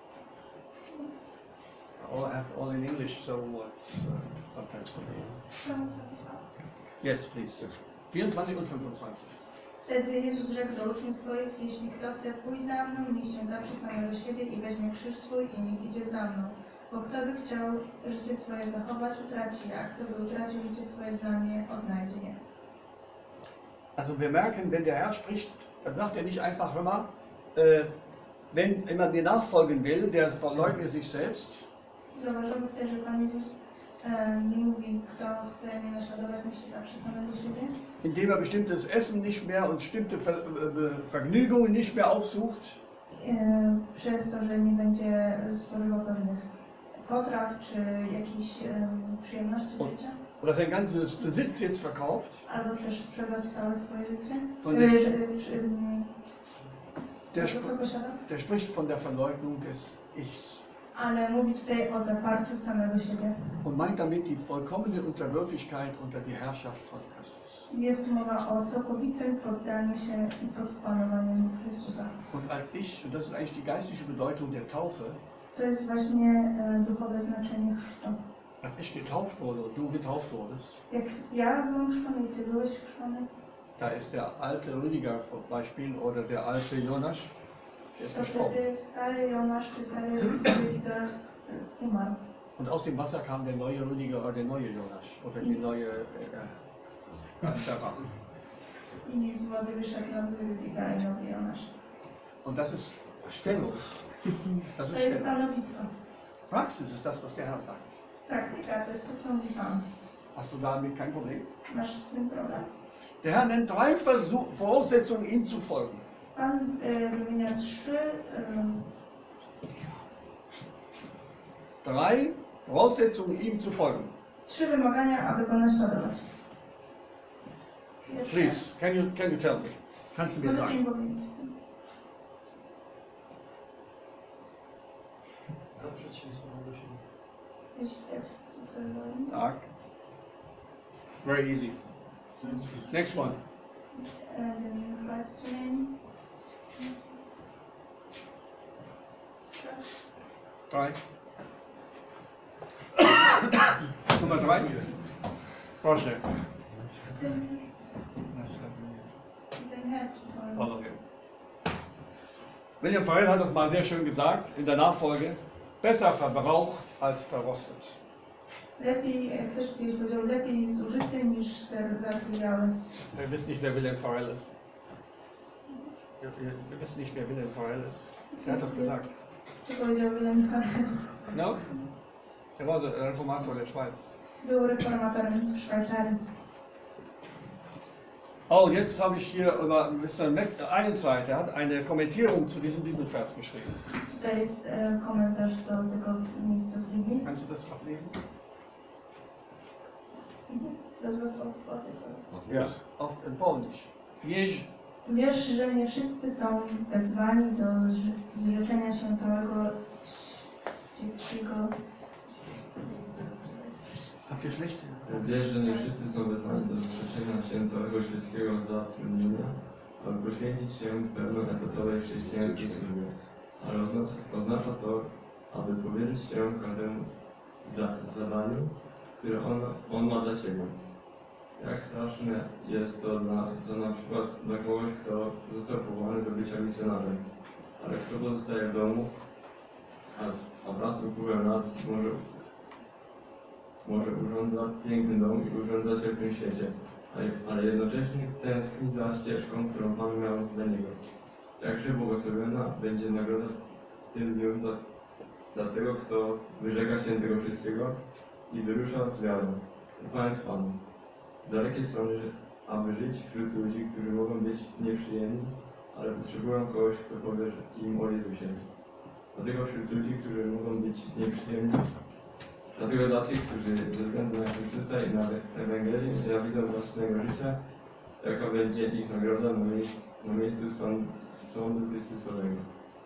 All, I have all in English, so it's uh, sometimes for me. Yes, please. vierundzwanzig und fünfundzwanzig. Wtedy Jezus rzekł do uczniów swoich, jeśli kto chce pójść za mną, niech się zaprze samego siebie i weźmie krzyż swój i niech idzie za mną. Bo kto by chciał życie swoje zachować, utraci je, a kto by utracił życie swoje dla mnie, odnajdzie je. Also wir merken, wenn der Herr spricht, dann sagt er nicht einfach, hör mal, äh, wenn jemand mir nachfolgen will, der verleugne sich selbst, Zauważymy też, że Pan Jezus e, nie mówi, kto chce mnie naśladować, niech się zaprze samego siebie, indem er bestimmtes Essen nicht mehr und bestimmte Ver äh, Vergnügungen nicht mehr aufsucht, e, przez to, że nie będzie spożywał pewnych potraw czy jakichś e, przyjemności O. życia. oder sein ganzes Besitz jetzt verkauft, Albo też sprzeda całe swoje życie. Sondern- E, że, czy, mm, Der, to, co sp posiada, der spricht von der Verleugnung des Ichs ale mówi tutaj o zaparciu samego siebie. und meint damit die vollkommene Unterwürfigkeit unter die Herrschaft von Christus. Jest mowa o całkowitym poddaniu się i podpanowaniu Chrystusa. Und als ich, und das ist eigentlich die geistliche Bedeutung der Taufe, To jest właśnie e, duchowe znaczenie chrztu. als ich getauft wurde und du getauft wurdest, Jak ja byłem chrzczony i ty byłeś chrzczony, da ist der alte Rüdiger zum Beispiel oder der alte Jonas, der ist to gestorben. wtedy stary Jonasz czy stary Rüdiger umarł. Und aus dem Wasser kam der neue Rüdiger oder der neue Jonas oder die neue äh, Astera. I z wody wyszedł nowy Rüdiger i nowy Jonasz. Und das ist Stellung. Das To ist jest Stellung. stanowisko. Praxis ist das, was der Herr sagt. Praktyka to jest to, co mówi Pan. Hast du damit kein Problem? Masz z tym problem? Der Herr nennt drei Versuch Voraussetzungen, ihm zu folgen. Pan e, wymienia trzy, e, Drei Voraussetzungen, ihm zu folgen. trzy wymagania, aby go naśladować. Pierwsze, Please, can you, can you tell me? Kannst du mir możecie im sagen? powiedzieć. Zaprzeć się samego siebie. Sich selbst zu verleugnen. Tak. Very easy. Next one. Äh, den Kreuz zu nehmen. Drei. Nummer drei. Proszę. Den, den Herz zu folgen. Follow him. William Farel hat das mal sehr schön gesagt in der Nachfolge. Besser verbraucht als verrostet. Lepiej, jak ktoś kiedyś powiedział, lepiej zużyty niż ser zardzewiały. Ihr wisst nicht, wer William Farel ist. Ihr, ihr, ihr wisst nicht, wer William Farel ist. Wer hat das gesagt? Co powiedział Wilhelm Farel? No? Er war der Reformator der Schweiz. Był reformatorem w Szwajcarii. Oh, jetzt habe ich hier über Mister Einzeit, er hat eine Kommentierung zu diesem Bibelvers geschrieben. Tutaj jest e, komentarz do tego miejsca z Biblii. Kannst du das ablesen? Das was auf Gottes. Ja. Auf in Polnisch. Jeż, Wiesz, że nie wszyscy są wezwani do ż- zrzeczenia się całego świeckiego. habt ihr schlechte? Wiesz, że nie wszyscy są wezwani do zrzeczenia się całego świeckiego zatrudnienia, aby poświęcić się pełnoetatowej chrześcijańskiej służbie. Ale oznacza, oznacza to, aby powierzyć się każdemu zda, zadaniu, które on, on ma dla Ciebie. Jak straszne jest to, dla, to na przykład dla kogoś, kto został powołany do bycia misjonarzem, ale kto pozostaje w domu, a, a wraz z upływem lat może Może urządza piękny dom i urządza się w tym świecie, ale, ale jednocześnie tęskni za ścieżką, którą Pan miał dla niego. Jakże błogosławiona będzie nagroda w tym dniu dla, dla tego, kto wyrzeka się tego wszystkiego i wyrusza z wiarą, ufając Panu. Dalekie strony, że, aby żyć wśród ludzi, którzy mogą być nieprzyjemni, ale potrzebują kogoś, kto powie im o Jezusie. Dlatego wśród ludzi, którzy mogą być nieprzyjemni, Dlatego dla tych, którzy ze względu na Chrystusa i na Ewangelię nienawidzą własnego życia, jaka będzie ich nagroda na, miejsc, na miejscu sąd, sądu Chrystusowego.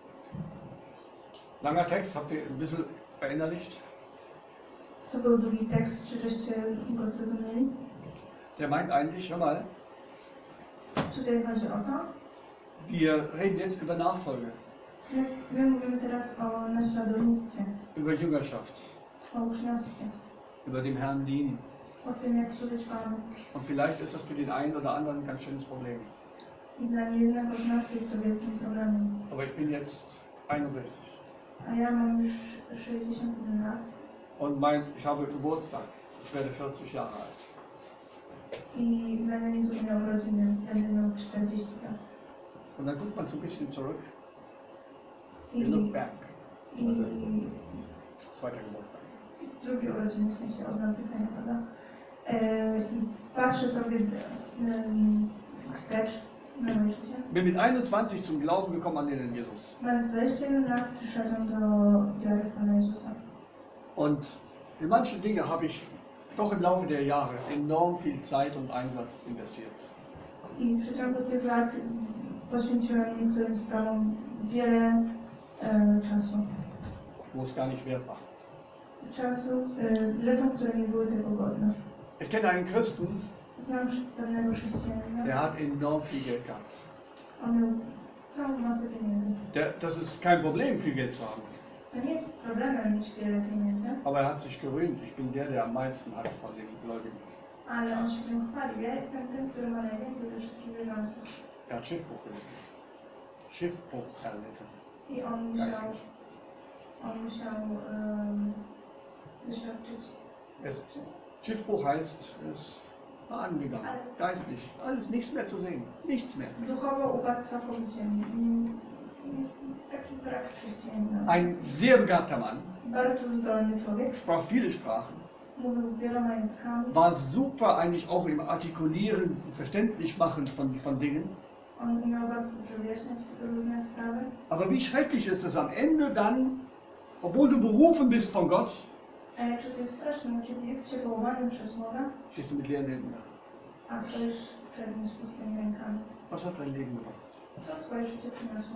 Langer Text, habt ihr ein bisschen verinnerlicht? To był długi tekst, czy żeście go zrozumieli? Der meint eigentlich, hör mal, Tutaj chodzi o to, wir reden jetzt über Nachfolge, my, my mówimy teraz o naśladownictwie, über Jüngerschaft, o uczniostwie, über dem Herrn dienen. o tym, jak służyć Panu. Und vielleicht ist das für den einen oder anderen ein ganz schönes Problem. I dla niejednego z nas jest to wielkim problemem. Aber ich bin jetzt einundsechzig A ja mam już sześćdziesiąt jeden lat und mein, ich habe Geburtstag. Ich werde vierzig Jahre alt. i będę niedługo miał urodziny, będę miał czterdzieści lat. Und dann guckt man so ein bisschen zurück, I, we look back. i Zweiter Geburtstag. drugie urodziny, w sensie od nawrócenia, prawda? E, I patrzę sobie e, wstecz na moje życie. Bin mit einundzwanzig zum Glauben gekommen an den Jesus. Mając dwadzieścia jeden lat przyszedłem do wiary w Pana Jezusa. Und für manche Dinge habe ich doch im Laufe der Jahre enorm viel Zeit und Einsatz investiert. I w przeciągu tych lat poświęciłem niektórym sprawom wiele e, czasu. wo es gar nicht wert war. Czasu, e, rzeczom, które nie były tego godne. Ich kenne einen Christen, Znam pewnego chrześcijanina, der hat enorm viel Geld gehabt. on miał całą masę pieniędzy. Der, das ist kein Problem, viel Geld zu haben. To nie jest problemem mieć wiele pieniędzy, Aber er hat sich gerühmt, ich bin der, der am meisten hat von den Gläubigen. ale on się tym chwalił. Ja jestem tym, który ma najwięcej ze wszystkich wierzących. Er hat Schiffbruch gelitten. Schiffbruch erlitten. I on musiał, Geistlich. on musiał um, doświadczyć. Es, Schiffbruch heißt, es war angegangen. Alles. Geistlich. Alles, nichts mehr zu sehen. Nichts mehr. Duchowo upadł całkowicie. Mm, Taki brak chrześcijanina. Ein sehr begabter Mann, Bardzo zdolny człowiek, sprach viele Sprachen, mówił wieloma językami. war super eigentlich auch im Artikulieren, verständlich machen von, von Dingen. On umiał bardzo dobrze wyjaśniać różne sprawy. Aber wie schrecklich ist es am Ende dann, obwohl du berufen bist von Gott, A jakże to jest straszne, no kiedy jest się powołany przez Boga, stehst du mit leeren Händen da. a stoisz przed nim z pustymi rękami. Was hat dein Leben gebracht? Co twoje życie przyniosło?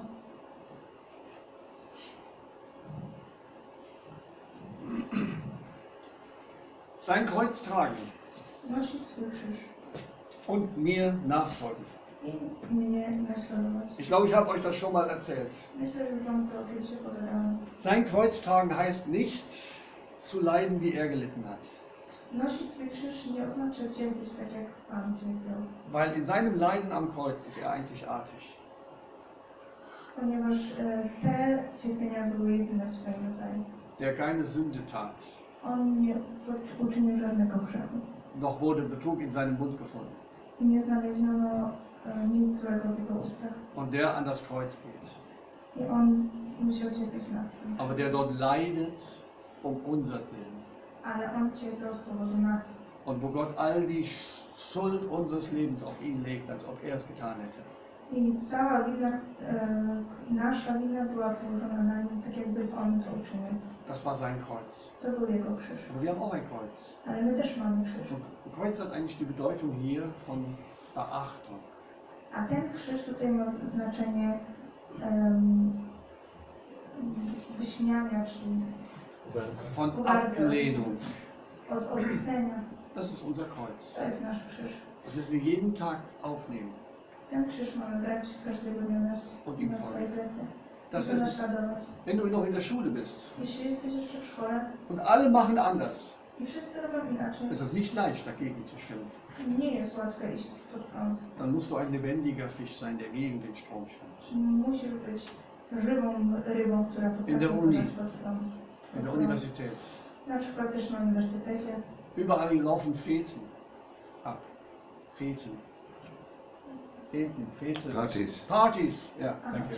Sein Kreuz tragen Nosić swój krzyż und mir nachfolgen. i mnie naśladować. Ich glaube, ich habe euch das schon mal erzählt. Myślę, że już wam to kiedyś opowiadałam. Sein Kreuz tragen heißt nicht zu leiden, wie er gelitten hat. Nosić swój krzyż nie oznacza cierpieć tak, jak Pan cierpiał. Weil in seinem Leiden am Kreuz ist er einzigartig. Ponieważ e, te cierpienia były jedyne w swoim rodzaju. Der keine Sünde tat, On nie po- uczynił żadnego grzechu. noch wurde Betrug in seinem Mund gefunden. I nie znaleziono e, nic złego w jego ustach. Und der an das Kreuz geht. I on musiał cierpieć na tym. Aber der dort leidet um unsertwillen. Ale on cierpiał z powodu nas. Und wo Gott all die Schuld unseres Lebens auf ihn legt, als ob er es getan hätte. I cała wina, e, nasza wina była położona na nim, tak jakby on to uczynił. Das war sein Kreuz. To był jego krzyż. Aber wir haben auch ein Kreuz. Ale my też mamy krzyż. Und ein Kreuz hat eigentlich die Bedeutung hier von Verachtung. A ten krzyż tutaj ma znaczenie um, wyśmiania, czyli Von Ablehnung. od odrzucenia. Das ist unser Kreuz. To jest nasz krzyż. Das müssen wir jeden Tag aufnehmen. Ten krzyż mamy brać każdego dnia na, na swoje plecy. Das I to ist, naśladować. wenn du noch in der Schule bist Jeśli jesteś jeszcze w szkole und alle machen anders, i wszyscy robią inaczej, ist es nicht leicht, dagegen zu schwimmen. nie jest łatwe iść pod prąd. Dann musst du ein lebendiger Fisch sein, der gegen den Strom schwimmt. Musisz być żywą rybą, która In der potrafi Uni. pływać pod prąd. In der Universität. Na przykład też na uniwersytecie. Überall laufen Feten ab. Feten. Feten, Fete. Partys. Partys. Ja, danke.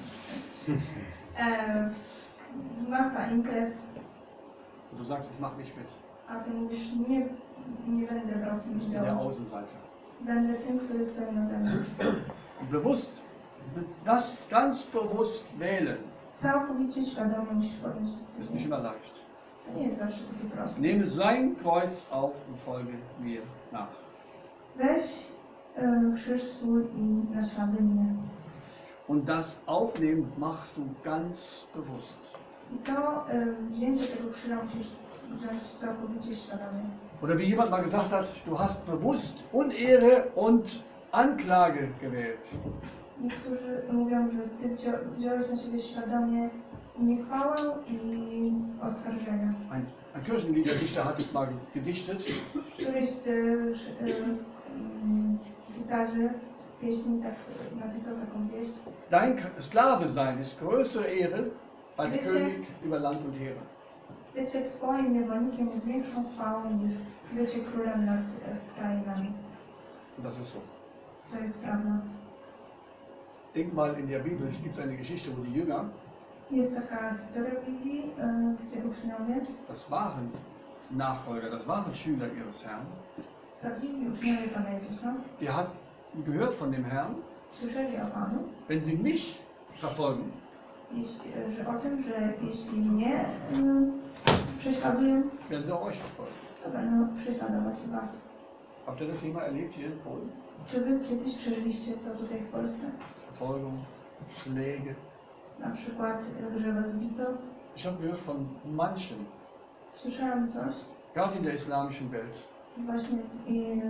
E, w- masa imprez, Und du sagst, ich mache nicht mit. a ty mówisz, nie, nie będę brał w tym Ich bin der udziału. Außenseiter. Będę tym, który stoi na zewnątrz. Und bewusst, das ganz bewusst wählen, Całkowicie świadomie musisz podjąć ist nicht decyzję. immer leicht. To nie jest zawsze takie proste. Nehme sein Kreuz auf und folge mir nach. Weź e, krzyż swój i naśladuj mnie. Und das Aufnehmen machst du ganz bewusst. I to e, wzięcie tego krzyża musisz wziąć całkowicie świadomie. Oder wie jemand mal gesagt hat, du hast bewusst Unehre und Anklage gewählt. Niektórzy mówią, że ty wzią, wziąłeś na siebie świadomie niechwałę i oskarżenia. Ein, ein Kirchenliederdichter hat es mal gedichtet. Któryś z e, e, mm, pisarzy pieśni tak napisał taką pieśń. Dein Sklave sein ist größere Ehre als Bitte? König über Land und Heere. Bycie twoim niewolnikiem jest większą chwałą niż bycie królem nad e, krainami. Und das ist so. To jest prawda. Denk mal, in der Bibel gibt es eine Geschichte, wo die Jünger, Jest taka historia w Biblii, e, gdzie uczniowie, das waren Nachfolger, das waren Schüler ihres Herrn, prawdziwi uczniowie Pana Jezusa, die hatten gehört von dem Herrn, słyszeli o Panu, wenn sie mich verfolgen, jeśli, e, że o tym, że jeśli mnie e, prześladują, werden sie auch euch verfolgen. to będą prześladować i was. Habt ihr das jemals erlebt hier in Polen? Czy wy kiedyś przeżyliście to tutaj w Polsce? Verfolgung, Schläge. Na przykład, e, że was bito. Ich habe gehört von manchen, Słyszałam coś gerade in der islamischen Welt. właśnie w, i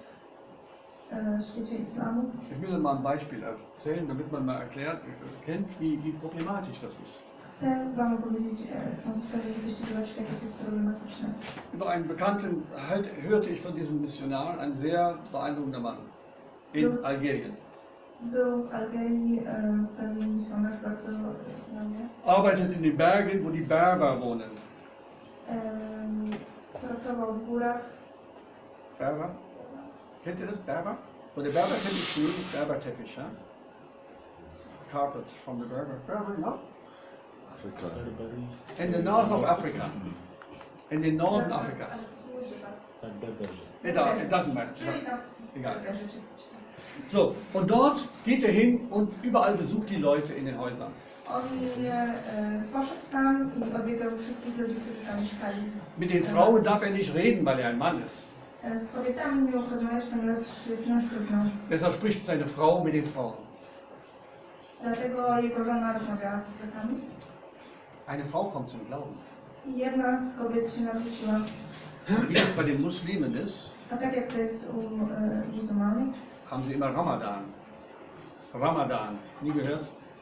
w e, świecie islamu. Ich will mal ein Beispiel erzählen, damit man mal erklärt, kennt, wie, wie problematisch das ist. Chcę wam opowiedzieć e, tą historię, żebyście zobaczyli, jak to jest problematyczne. Über einen Bekannten halt, hörte ich von diesem Missionar, ein sehr beeindruckender Mann in Ja. Algerien. Był w Algerii e, pewien misjonarz bardzo znany. Arbeitet in den Bergen, wo die Berber wohnen. Em, Pracował w górach. Berber? Kennt ihr das? Berber? Von der Berber kennt ihr Schnee, Berberteppich, ja? Carpet from the Berber. Berber, no? Afryka. In the north of Africa. In the Norden Afrikas. Tak, berberzy. It do- it doesn't matter. Czyli tam Egal. pewne rzeczy. So, und dort geht er hin und überall besucht die Leute in den Häusern. On e, poszedł tam i odwiedzał wszystkich ludzi, którzy tam mieszkali. Mit den Frauen darf er nicht reden, weil er ein Mann ist. E, Z kobietami nie mógł rozmawiać, ponieważ jest mężczyzną. Deshalb spricht seine Frau mit den Frauen. Dlatego jego żona rozmawiała z kobietami. Eine Frau kommt zum Glauben. I jedna z kobiet się nawróciła. Wie das bei den Muslimen ist, A tak jak to jest u e, muzułmanów, haben sie immer Ramadan. Ramadan, nie gehört?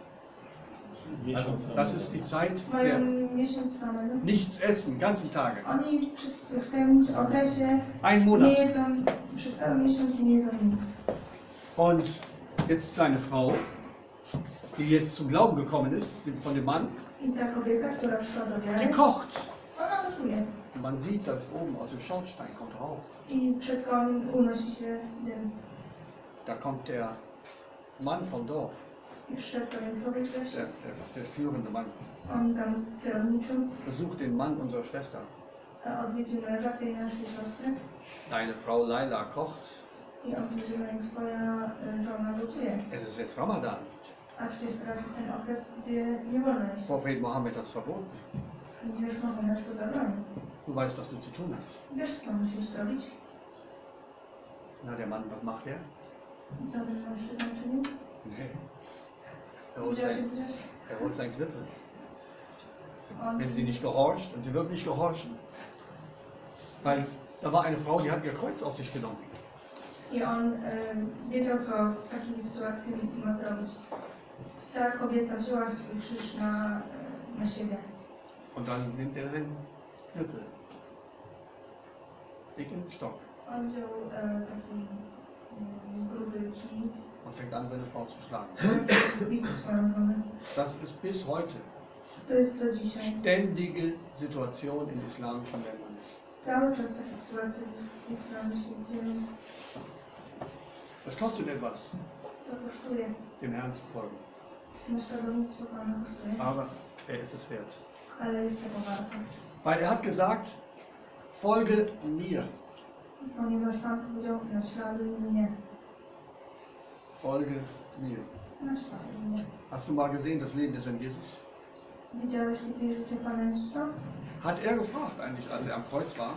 Also, Miesiąc das ist die Zeit mają der miesiąc Ramadu. nichts essen, ganzen Tage. Oni przez, w tym okresie Ein nie Monat. jedzą, przez cały miesiąc nie jedzą nic. Und jetzt seine Frau, die jetzt zum Glauben gekommen ist, von dem Mann, I ta kobieta, która przyszła do die wiary, kocht. ona gotuje. Und man sieht, dass oben aus dem Schornstein kommt Rauch. I przez komin unosi się dym. Da kommt der Mann vom Dorf, I przyszedł pewien człowiek ze der, wsi. der, der führende Mann, On tam kierowniczył, besucht den Mann unserer Schwester. e, odwiedził męża tej naszej siostry. Deine Frau Laila kocht. I on powiedział, że twoja e, żona gotuje. Es ist jetzt Ramadan. A przecież teraz jest ten okres, gdzie nie wolno jeść. Prophet Mohammed hat es verboten. Przecież Mohamed to zabronił. Du weißt, was du zu tun hast. Wiesz, co musisz zrobić? Na, der Mann, was macht er? I co ten mężczyzna czynił? Nee. Er holt Widziałeś, sein, widziałeś? er holt sein Knüppel. On, Wenn sie nicht gehorcht, und sie wird nicht gehorchen. Weil da war eine Frau, die hat ihr Kreuz auf sich genommen. I on e, wiedział, co w takiej sytuacji ma zrobić. Ta kobieta wzięła swój krzyż na, e, na siebie. Und dann nimmt er den Knüppel. Dicken Stock. On wziął e, taki mm, gruby kij, Und fängt an, seine Frau zu schlagen. bić swoją żonę. Das ist bis heute To jest do dzisiaj. ständige Situation in islamischen Ländern. Cały czas takie sytuacje w islamie się dzieją. Es kostet etwas, To kosztuje. dem Herrn zu folgen. Naśladownictwo Pana kosztuje. Aber er ist es wert. Ale jest tego warto. Weil er hat gesagt, folge mir. Ponieważ Pan powiedział, naśladuj mnie. Folge mir. Naśladuj mnie. Hast du mal gesehen, das Leben des Herrn Jesus? Widziałeś kiedyś życie Pana Jezusa? Hat er gefragt eigentlich, als er am Kreuz war?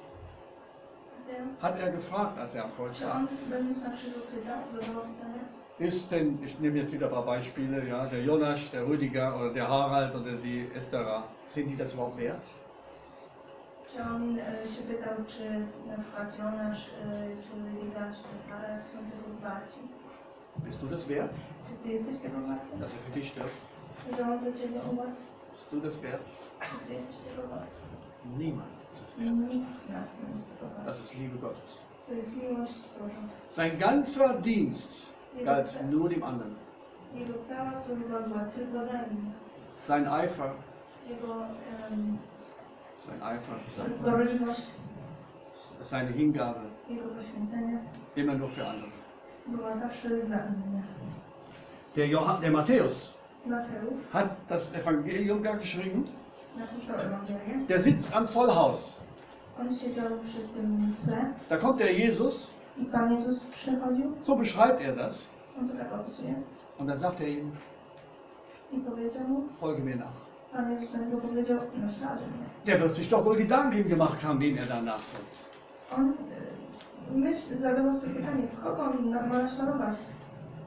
Hat er gefragt, als er am Kreuz Czy war? on, będąc na krzyżu, pytał, zadawał pytanie? Ist denn, ich nehme jetzt wieder ein paar Beispiele, ja, der Jonas, der Rüdiger oder der Harald oder die Estera, sind die das überhaupt wert? Czy on e, się pytał, czy na przykład Jonasz, e, czy Liga, czy Harald są tego warci? Bist du das wert, Czy Ty jesteś tego warty? dass er für dich stirbt? Że on za Ciebie umarł? Bist du das wert? Czy Ty jesteś tego warty? Niemand ist es wert. Nikt z nas nie jest tego warty. Das ist Liebe Gottes. To jest miłość Boża. Sein ganzer Dienst Jego, galt ca- nur dem anderen. jego cała służba była tylko dla innych. Sein Eifer, Jego em, sein Eifer, gorliwość, seine Hingabe, jego poświęcenie immer nur für andere. była zawsze dla innych. Der, Johann, der Matthäus Mateusz hat das Evangelium gar geschrieben. napisał Ewangelię. Der sitzt am Zollhaus. On siedział przy tym cle Da kommt der Jesus, i Pan Jezus przychodził. so beschreibt er das. On to tak opisuje. Und dann sagt er ihm, I powiedział mu, folge mir nach. Pan Jezus do niego powiedział, naśladuj mnie. Der wird sich doch wohl Gedanken gemacht haben, wen er dann nachfolgt. On y, myśl, zadawał sobie pytanie, kogo on na- ma naśladować.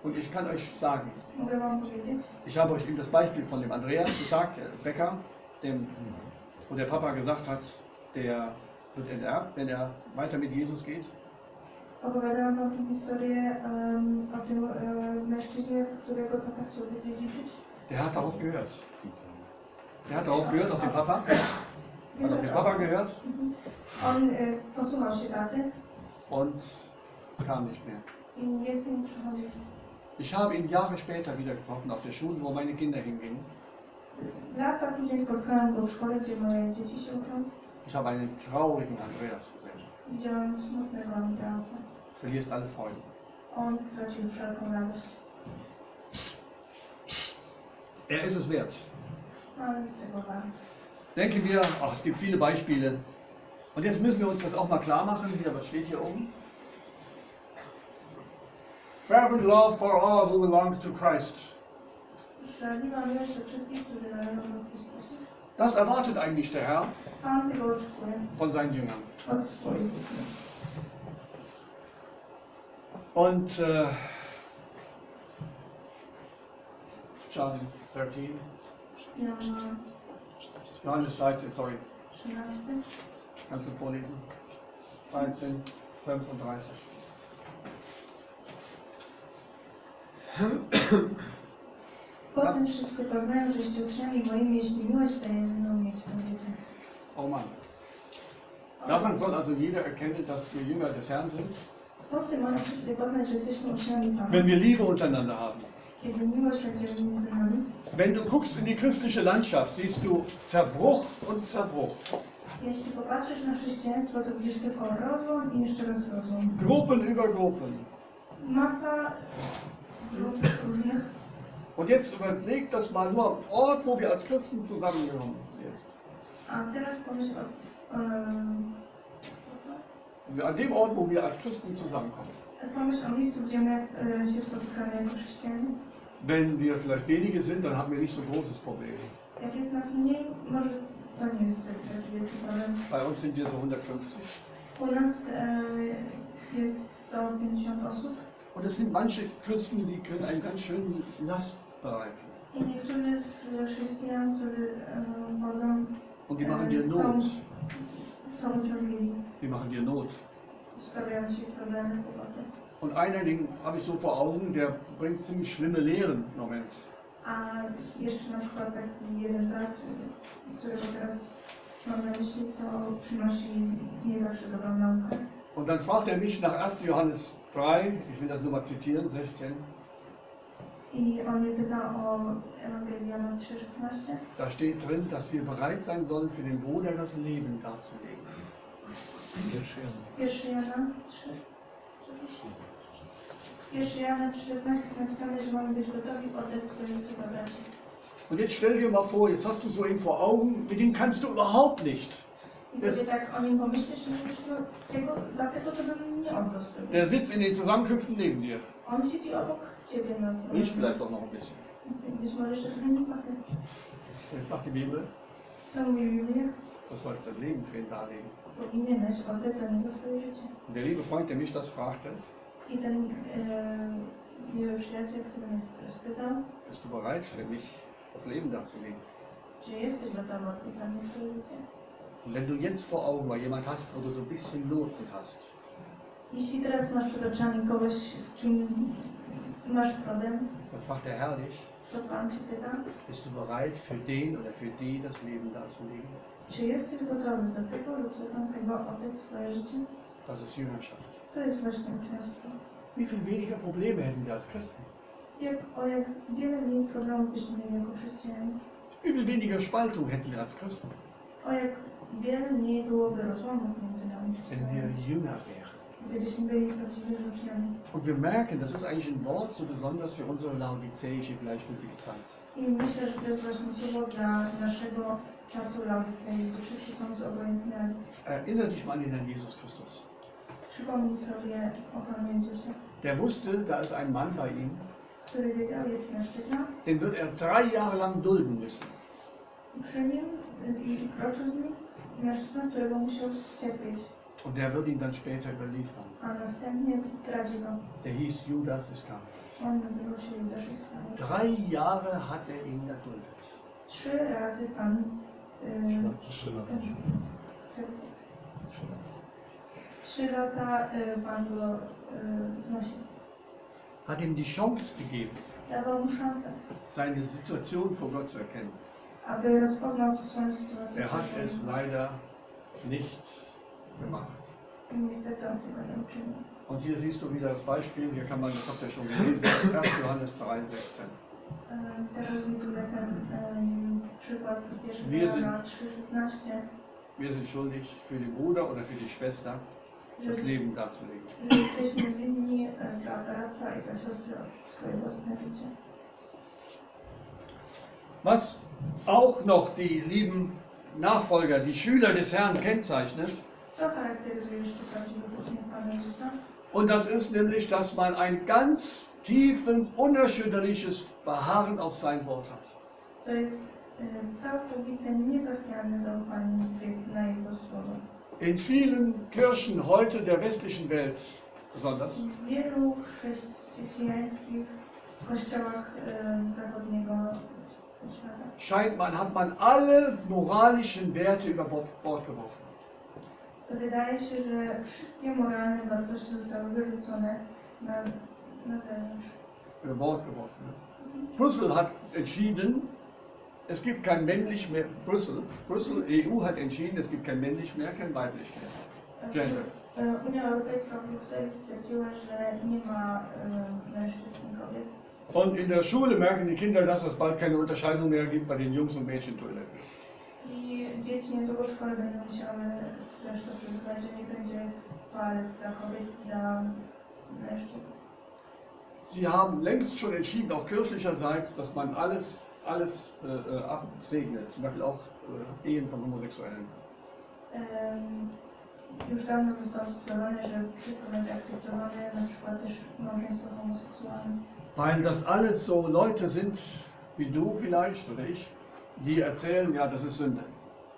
Und ich kann euch sagen, Mogę wam powiedzieć, ich habe euch eben das Beispiel von dem Andreas gesagt, der Bäcker, dem, wo der Papa gesagt hat, der wird enterbt, wenn er weiter mit Jesus geht. opowiadałam wam tę historię um, o tym um, mężczyźnie, którego tata chciał wydziedziczyć. Der hat darauf gehört. Der hat darauf gehört, auf den Papa. Hat auf den Papa gehört On y, posłuchał się taty und kam nicht mehr. i więcej nie przychodził. Ich habe ihn Jahre später wieder getroffen auf der Schule, wo meine Kinder hingingen. Lata później spotkałam go w szkole, gdzie moje dzieci się uczą. Ich habe einen traurigen Andreas gesehen. Widziałam smutnego Andreasa. Verlierst alle Freude. On stracił wszelką radość. Er ist es wert. Ale jest tego wart. Denken wir, ach, es gibt viele Beispiele. Und jetzt müssen wir uns das auch mal klar machen. Hier, was steht hier oben? Fervent love for all who belong to Christ. Żarliwa miłość do wszystkich, którzy należą do Chrystusa. Das erwartet eigentlich der Herr Pan tego oczekuje von seinen Jüngern. od swoich. Und äh, John thirteen, Jan Johannes dreizehn, sorry, trzynaście, kannst du vorlesen? dreizehn, fünfunddreißig. Po tym wszyscy poznają, że jesteście uczniami moimi, jeśli miłość wzajemną mieć będziecie. Oh Mann. Daran soll also jeder erkennen, dass wir Jünger des Herrn sind, Po tym mają wszyscy poznać, że jesteśmy uczniami Pana. wenn wir Liebe untereinander haben. Kiedy miłość będzie między nami. Wenn du guckst in die christliche Landschaft, siehst du Zerbruch und Zerbruch. Jeśli popatrzysz na chrześcijaństwo, to widzisz tylko rozłam i jeszcze raz rozłam. Gruppen über Gruppen. Masa grup różnych. Und jetzt überleg das mal nur am Ort, wo wir als Christen zusammengekommen sind. A teraz pomyśl o... Um, An dem Ort, wo wir als Christen zusammenkommen. pomyśl o miejscu, gdzie my e, się spotykamy jako chrześcijanie. Wenn wir vielleicht wenige sind, dann haben wir nicht so ein großes Problem. Jak jest nas mniej, może to nie jest taki, taki wielki problem. Bei uns sind wir so hundertfünfzig. U nas e, jest sto pięćdziesiąt osób Und es sind manche Christen, die können einen ganz schönen Last bereiten. i niektórzy z chrześcijan, którzy e, chodzą, Und die machen dir e, Not. są, są uciążliwi, Die machen dir Not. sprawiają ci problemy, kłopoty. Und einer, den habe ich so vor Augen, der bringt ziemlich schlimme Lehren im Moment. A jeszcze na przykład taki jeden brat, którego teraz mam na myśli, to przynosi nie zawsze dobrą naukę. Und dann fragt er mich nach erster Johannes drei, ich will das nur mal zitieren, sechzehn. I on mnie pyta o Ewangelię Jana trzy szesnaście. Da steht drin, dass wir bereit sein sollen, für den Bruder das Leben darzulegen. Pierwszy Jan. Pierwszy Jana trzy. Pierwszy Jana trzy szesnaście jest napisane, że mamy być gotowi oddać swoje życie za braci. Und jetzt stell dir mal vor, jetzt hast du so ihn vor Augen, mit dem kannst du überhaupt nicht. I sobie tak o nim pomyślisz i mówisz, no tego, za tego to bym nie oddał swojego. Der sitzt in den Zusammenkünften neben dir. On siedzi obok ciebie na Riecht zgodzie. vielleicht auch noch ein bisschen. Być może jeszcze trochę nie pachnie. Jetzt sagt die Bibel, Co mówi Biblia? du sollst dein Leben für ihn darlegen. Powinieneś oddać za niego swoje życie. Und der liebe Freund, der mich das fragte, I ten e, miły przyjaciel, który mnie spytał, bist du bereit für mich das Leben darzulegen? czy jesteś gotowy oddać za mnie swoje życie? Und wenn du jetzt vor Augen mal jemand hast, wo du so ein bisschen Not mit hast, Jeśli teraz masz przed oczami kogoś, z kim masz problem, dann fragt der Herr dich, to Pan Cię pyta, bist du bereit für den oder für die das Leben darzulegen? czy jesteś gotowy za tego lub za tamtego oddać swoje życie? Das ist Jüngerschaft. To jest właśnie uczniostwo. Wie viel weniger Probleme hätten wir als Christen? Jak, o jak wiele mniej problemów byśmy mieli jako chrześcijanie. Wie viel weniger Spaltung hätten wir als Christen, O jak wiele mniej byłoby rozłamów między nami wenn wir chrześcijanami, Jünger wären? gdybyśmy byli prawdziwymi uczniami. Und wir merken, das ist eigentlich ein Wort so besonders für unsere laodicäische gleichgültige Zeit. I myślę, że to jest właśnie słowo dla naszego czasu Laodycei, gdzie wszyscy są zobojętniali. Erinnere dich mal an den Herrn Jesus Christus. Przypomnij sobie o Panu Jezusie, Der wusste, da ist ein Mann bei ihm, który wiedział, jest mężczyzna, den wird er drei Jahre lang dulden müssen. przy nim i kroczył z nim mężczyzna, którego musiał ścierpieć. Und der wird ihn dann später überliefern. a następnie zdradzi go. Der hieß Judas Iskariot. On nazywał się Judasz Iskariot. Drei Jahre hat er ihn erduldet. Trzy razy Pan y, Trzy lata. chce- Trzy lata. trzy lata y, Pan go y, znosił. Hat ihm die Chance gegeben, Dawał mu szansę, seine Situation vor Gott zu erkennen. aby rozpoznał swoją sytuację. Er hat przed es Bogiem. leider nicht gemacht. I niestety on tego nie uczynił. Und hier siehst du wieder das Beispiel, hier kann man, das habt ihr schon gelesen, erster Johannes drei, sechzehn. E, Teraz widzimy ten em, przykład z Wir pierwszego sind- Jana trzy szesnaście, Wir sind schuldig, für den Bruder oder für die Schwester das że, Leben darzulegen. że jesteśmy winni e, za brata i za siostrę od swoje własne życie. Was auch noch die lieben Nachfolger, die Schüler des Herrn kennzeichnet, Co charakteryzuje jeszcze prawdziwych uczniów Pana Jezusa? und das ist nämlich, dass man ein ganz tiefen, unerschütterliches Beharren auf sein Wort hat. To jest e, całkowite, niezachwiane zaufanie na Jego słowo. In vielen Kirchen heute der westlichen Welt besonders W wielu chrześcijańskich kościołach e, zachodniego świata scheint man, hat man alle moralischen Werte über Bord, Bord geworfen. wydaje się, że wszystkie moralne wartości zostały wyrzucone na, na zewnątrz. Über Bord geworfen. Brüssel hat entschieden, es gibt kein männlich mehr, Brüssel, Brüssel, E U hat entschieden, es gibt kein männlich mehr, kein weiblich mehr. Gender. E, Unia Europejska w Brukseli stwierdziła, że nie ma e, mężczyzn i kobiet. Und in der Schule merken die Kinder, dass es bald keine Unterscheidung mehr gibt bei den Jungs- und Mädchentoiletten. I dzieci niedługo w szkole będą musiały też to przeżywać, że nie będzie toalet dla kobiet i dla mężczyzn. Sie haben längst schon entschieden, auch kirchlicherseits, dass man alles, alles äh, äh, absegnet, zum Beispiel auch äh, Ehen von Homosexuellen. Em, Już dawno zostało ustalone, że wszystko będzie akceptowane, na przykład też małżeństwo homoseksualne. Weil das alles so Leute sind, wie du vielleicht oder ich, die erzählen, ja, das ist Sünde.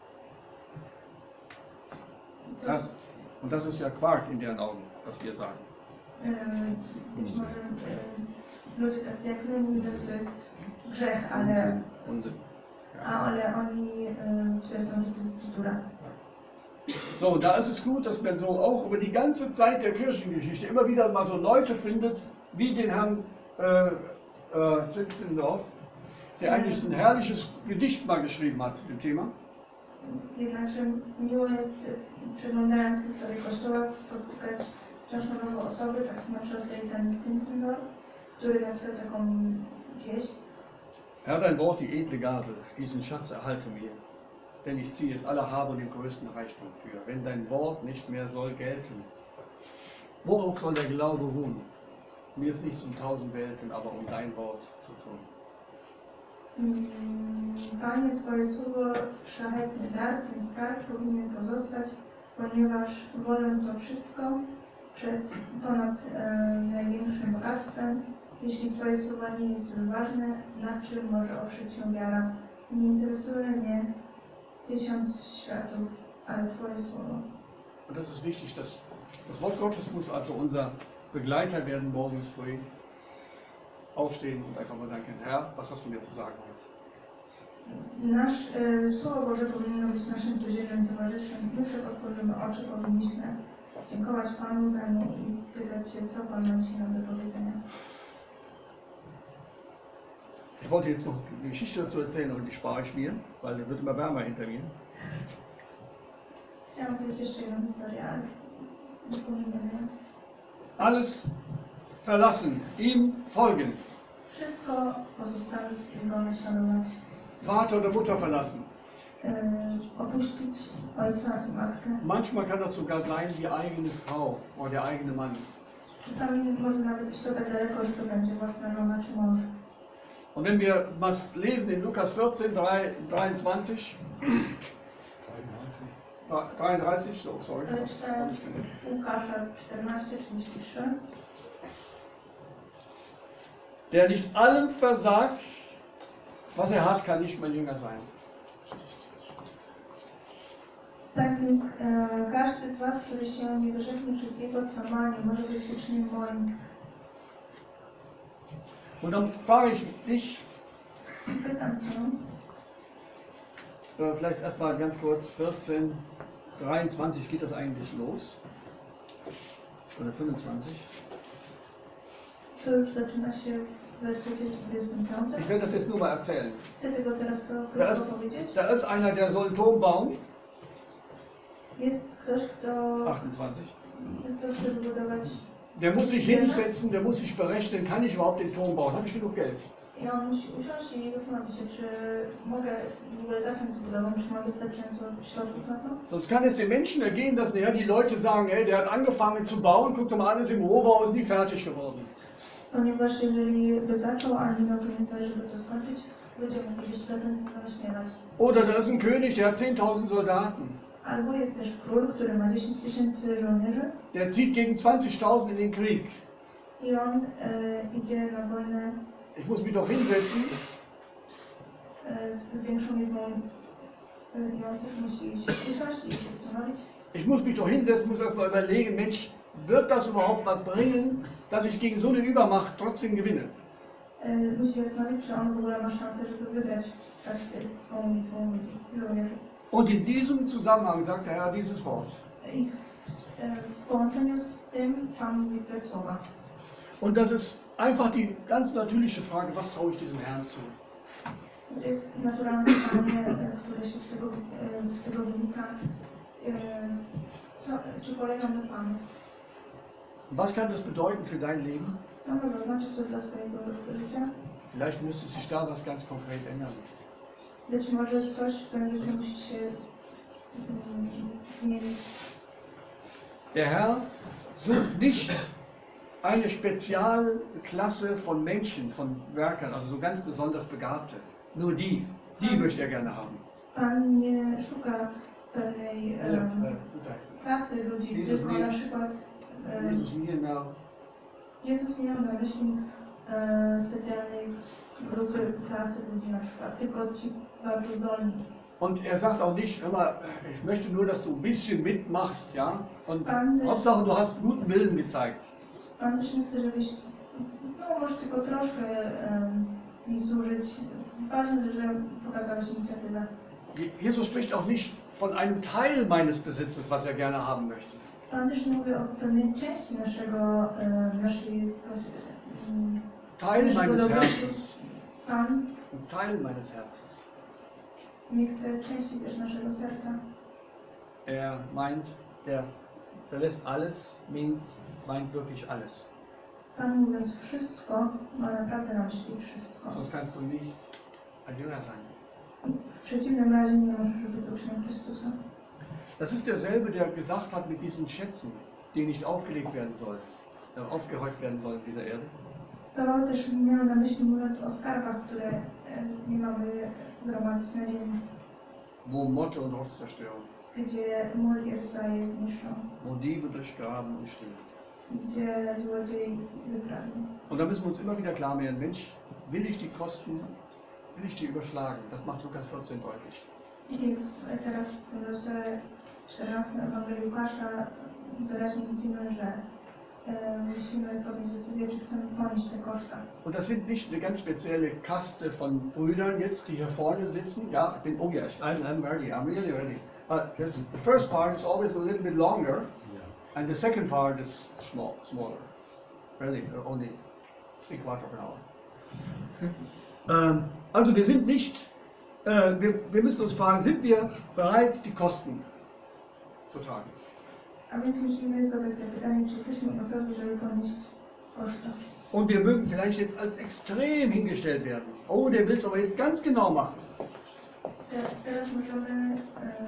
To Ja, jest, und das ist ja Quark in deren Augen, was wir sagen. em, być może em, ludzie tacy jak my mówią, że to jest grzech, ale, Unsinn. Unsinn. Ja. a, ale oni em, twierdzą, że to jest bzdura. So, und da ist es gut, dass man so auch über die ganze Zeit der Kirchengeschichte immer wieder mal so Leute findet, wie den Herrn äh, äh, Zinzendorf, der eigentlich so ein herrliches Gedicht mal geschrieben hat zu dem Thema. Jednakże miło jest, e, przeglądając historię Kościoła, spotykać wciąż na nowo osoby, tak na przykład tutaj ten Zinzendorf, który napisał taką pieśń. Er hat ein Wort, die edle Gabe, diesen Schatz erhalte mir, denn ich ziehe es aller Habe und den größten Reichtum für, wenn dein Wort nicht mehr soll gelten. Worauf soll der Glaube ruhen? Mir ist nichts um tausend Welten, aber um dein Wort zu tun. Mm, Panie, Twoje słowo, szlachetny dar, ten skarb powinien pozostać, ponieważ wolę to wszystko przed, ponad e, największym bogactwem. Jeśli Twoje słowa nie jest już ważne, na czym może oprzeć się wiara? Nie interesuje mnie tysiąc światów, ale Twoje słowo. Und das ist wichtig, dass das Wort Gottes muss also unser Begleiter werden morgens früh. Aufstehen und einfach mal danken, Herr, was hast du mir zu sagen heute? Nasz e, Słowo Boże powinno być naszym codziennym towarzyszem. Już jak otworzymy oczy, powinniśmy dziękować Panu za nie i pytać się, co Pan ma dzisiaj nam do powiedzenia. Ich wollte jetzt noch eine Geschichte dazu erzählen, aber die spare ich mir, weil die wird immer wärmer hinter mir. Chciałam powiedzieć jeszcze jedną historię, ale nie pominę. Alles verlassen, ihm folgen. Wszystko pozostawić i Go naśladować. Vater oder Mutter verlassen. E, opuścić ojca i matkę. Manchmal kann das sogar sein, die eigene Frau oder der eigene Mann. Czasami może nawet iść to tak daleko, że to będzie własna żona czy mąż. Und wenn wir was lesen in Lukas vierzehn, dreiundzwanzig, dreiunddreißig, so, sorry. Ale czytając Łukasza czternaście trzydzieści trzy, Der nicht allem versagt, was er hat, kann nicht mein Jünger sein. Tak więc e, każdy z was, który się nie wyrzeknie wszystkiego, co ma, nie może być uczniem moim. Und dann frage ich dich, Pytam cię, äh, vielleicht erstmal ganz kurz, vierzehn, dreiundzwanzig geht das eigentlich los? Oder fünfundzwanzig? to już zaczyna się w wersecie dwudziestym piątym. Ich werde das jetzt nur mal erzählen. Chcę tylko teraz to Da krótko ist, powiedzieć. da ist einer, der soll einen Turm bauen. Jest ktoś, kto, achtundzwanzig. kto chce wybudować Der muss sich hinsetzen, der muss sich berechnen, kann ich überhaupt den Turm bauen? Habe ich genug Geld? i on musi usiąść i zastanowić się, czy mogę w ogóle zacząć z budową, czy mam wystarczająco środków na to. Sonst kann es den Menschen ergehen, dass nachher die Leute sagen, hey, der hat angefangen zu bauen, guck doch mal, alles im Rohbau ist nie fertig geworden. Ponieważ jeżeli by zaczął, a nie miał pieniędzy, żeby to skończyć, ludzie mogliby się zacząć z tego naśmiewać. Oder da ist ein König, der hat zehntausend Soldaten. Albo jest też król, który ma dziesięć tysięcy żołnierzy Der zieht gegen zwanzigtausend in den Krieg. i on e, idzie na wojnę Ich muss mich doch hinsetzen e, z większą liczbą e, i on też musi się usiąść i się zastanowić. Ich muss mich doch hinsetzen, muss erstmal überlegen, Mensch, wird das überhaupt was bringen, dass ich gegen so eine Übermacht trotzdem gewinne? E, musi się zastanowić, czy on w ogóle ma szansę, żeby wygrać z tak wielką liczbą żołnierzy. Und in diesem Zusammenhang sagt der Herr dieses Wort. I w, e, w połączeniu z tym Pan mówi te słowa. Und das ist einfach die ganz natürliche Frage, was traue ich diesem Herrn zu? To jest naturalne pytanie, e, które się z tego, e, z tego wynika. E, co, czy polegam na Panu? Was kann das bedeuten für dein Leben? Co może oznaczać to dla Twojego życia? Vielleicht müsste sich da was ganz konkret ändern. Być może coś w Twoim życiu musi się mm, zmienić. Der Herr sucht nicht eine Spezialklasse von Menschen, von Werkern, also so ganz besonders Begabte. Nur die, die möchte er gerne haben. Pan nie szuka pewnej Äh, em, äh, tutaj. klasy ludzi, Jezus tylko nie- na przykład em, Jesus nie miał. Jezus nie miał na myśli e, specjalnej grupy, klasy ludzi na przykład, tylko ci bardzo zdolni. Und er sagt auch nicht, hör mal, ich möchte nur, dass du ein bisschen mitmachst, ja? Und Pan też, Hauptsache, du hast guten Willen gezeigt. Pan też nie chce, żebyś, no może tylko troszkę em, mi służyć. Ważne, że pokazałeś inicjatywę. Jesus spricht auch nicht von einem Teil meines Besitzes, was er gerne haben möchte. Pan też mówi o pewnej części naszego, e, naszej, em, Teil Naszego meines dobroci. Herzens. Pan Ein Teil meines Herzens. nie chce części też naszego serca. Er meint, er verlässt alles, meint, meint wirklich alles. Pan mówiąc wszystko, ma naprawdę na myśli wszystko. Sonst kannst du nicht ein Jünger sein. I w przeciwnym razie nie możesz być uczniem Chrystusa. Das ist derselbe, der gesagt hat mit diesen Schätzen, die nicht aufgelegt werden sollen, äh, aufgehäuft werden sollen auf dieser Erde. To też miał na myśli mówiąc o skarbach, które e, nie mamy gromadzić na ziemi, Wo Motte und Rost zerstören, gdzie mól i rdzaje zniszczą, wo Diebe durchgraben und stehlen. gdzie złodziej wykradnie. Und da müssen wir uns immer wieder klar werden, Mensch, will ich die Kosten, will ich die überschlagen? Das macht Lukas vierzehn deutlich. I w, teraz w tym rozdziale czternastym Ewangelii Łukasza wyraźnie widzimy, że e, musimy podjąć decyzję, czy chcemy ponieść te koszta. Und das sind nicht eine ganz spezielle Kaste von Brüdern jetzt, die hier vorne sitzen. Ja, ich bin, oh ja, ich- I'm, I'm ready, I'm really ready. Uh, this, the first part is always a little bit longer, and the second part is small, smaller. Really, uh, only three quarter of an hour. ähm, also wir sind nicht, äh, wir, wir müssen uns fragen, sind wir bereit, die Kosten zu tragen? A więc musimy zadać sobie pytanie, czy jesteśmy gotowi, żeby ponieść koszta. Und wir mögen vielleicht jetzt als extrem hingestellt werden. Oh, der will es aber jetzt ganz genau machen. Te, teraz możemy em,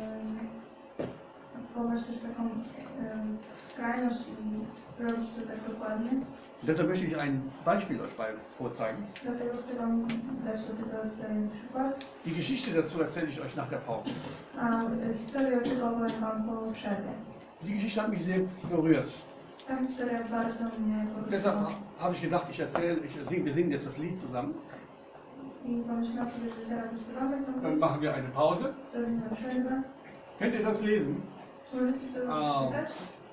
popaść też taką em, skrajność i robić to tak dokładnie. Deshalb möchte ich ein Beispiel euch beiden vorzeigen. Dlatego chcę Wam dać do tego pewien przykład. Die Geschichte dazu erzähle ich euch nach der Pause. A e, historię tego opowiem Wam po przerwie. Die Geschichte hat mich sehr berührt. Ta historia bardzo mnie Deshalb poruszyła. habe ich gedacht, ich erzähle, ich sing, wir singen jetzt das Lied zusammen. I pomyślałam sobie, że teraz zaśpiewamy tą Dann pieśń, machen wir eine Pause. zrobimy przerwę Könnt ihr das lesen? Czy możecie to A. przeczytać?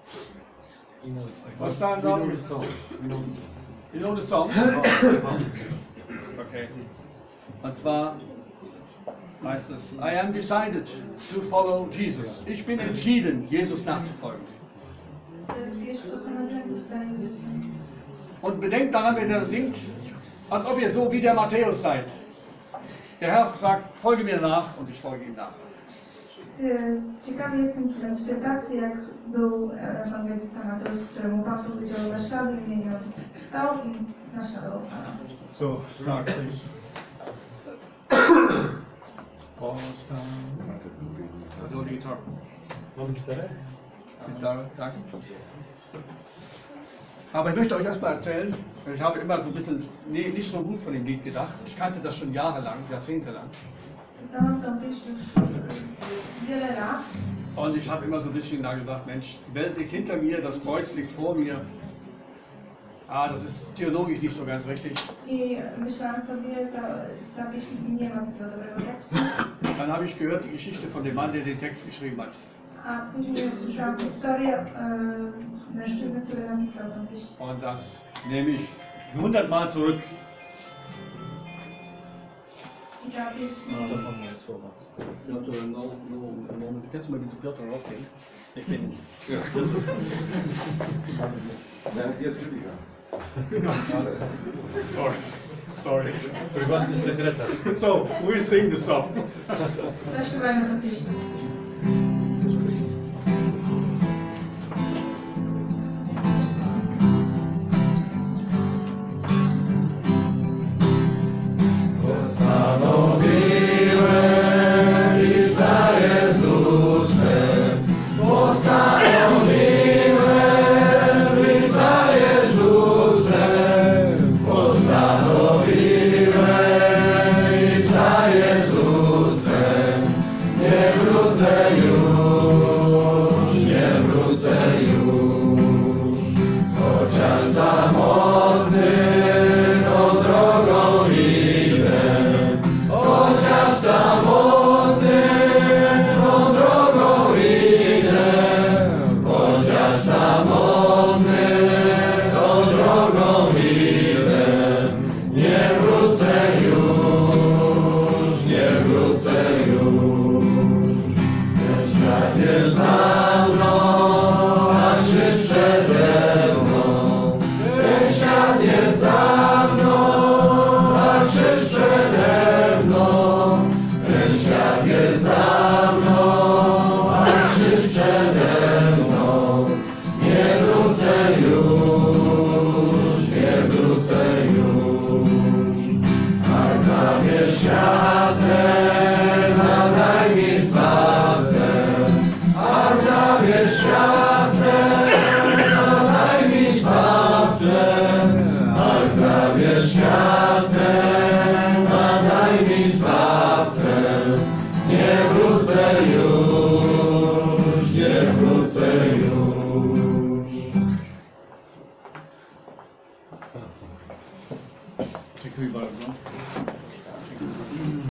Was da We drauf know the ist? song. We know the song. You know the song? Okay. Und zwar heißt es, I am decided to follow Jesus. Ich bin entschieden, Jesus nachzufolgen. To jest wiersz postanowiony za Jezusem. Und bedenkt daran, wenn ihr das singt, als ob ihr so wie der Matthäus seid. Der Herr sagt, folge mir nach und ich folge ihm nach. E, Ciekawy jestem, czy będziecie tacy, jak był ewangelista Mateusz, któremu Pan powiedział, naśladuj mnie, i on wstał i naśladował Pana. So, start please. Also die Gitarre. Mamy gitarę? Gitarre, danke. Aber ich möchte euch erstmal erzählen, ich habe immer so ein bisschen nee, nicht so gut von dem Lied gedacht. Ich kannte das schon jahrelang, jahrzehntelang. Znałam tą pieśń już e, wiele lat Und ich habe immer so ein bisschen da gesagt, Mensch, die Welt liegt hinter mir, das Kreuz liegt vor mir. Ah, das ist theologisch nicht so ganz richtig. i myślałam sobie, ta, ta pieśń nie ma takiego dobrego tekstu. Dann habe ich gehört die Geschichte von dem Mann, der den Text geschrieben hat. A później usłyszałam historię e, mężczyzny, który napisał tę pieśń. Und das nehme ich hundertmal zurück. I ta pieśń Cofam moje słowa. Piotr, no, no, no, du kannst mal mit Piotr rausgehen. Ich bin. Ja, jest Judika. Sorry. Sorry. Prywatny sekretarz. So, we sing the song. zaśpiewajmy tę pieśń. Dziękuję bardzo.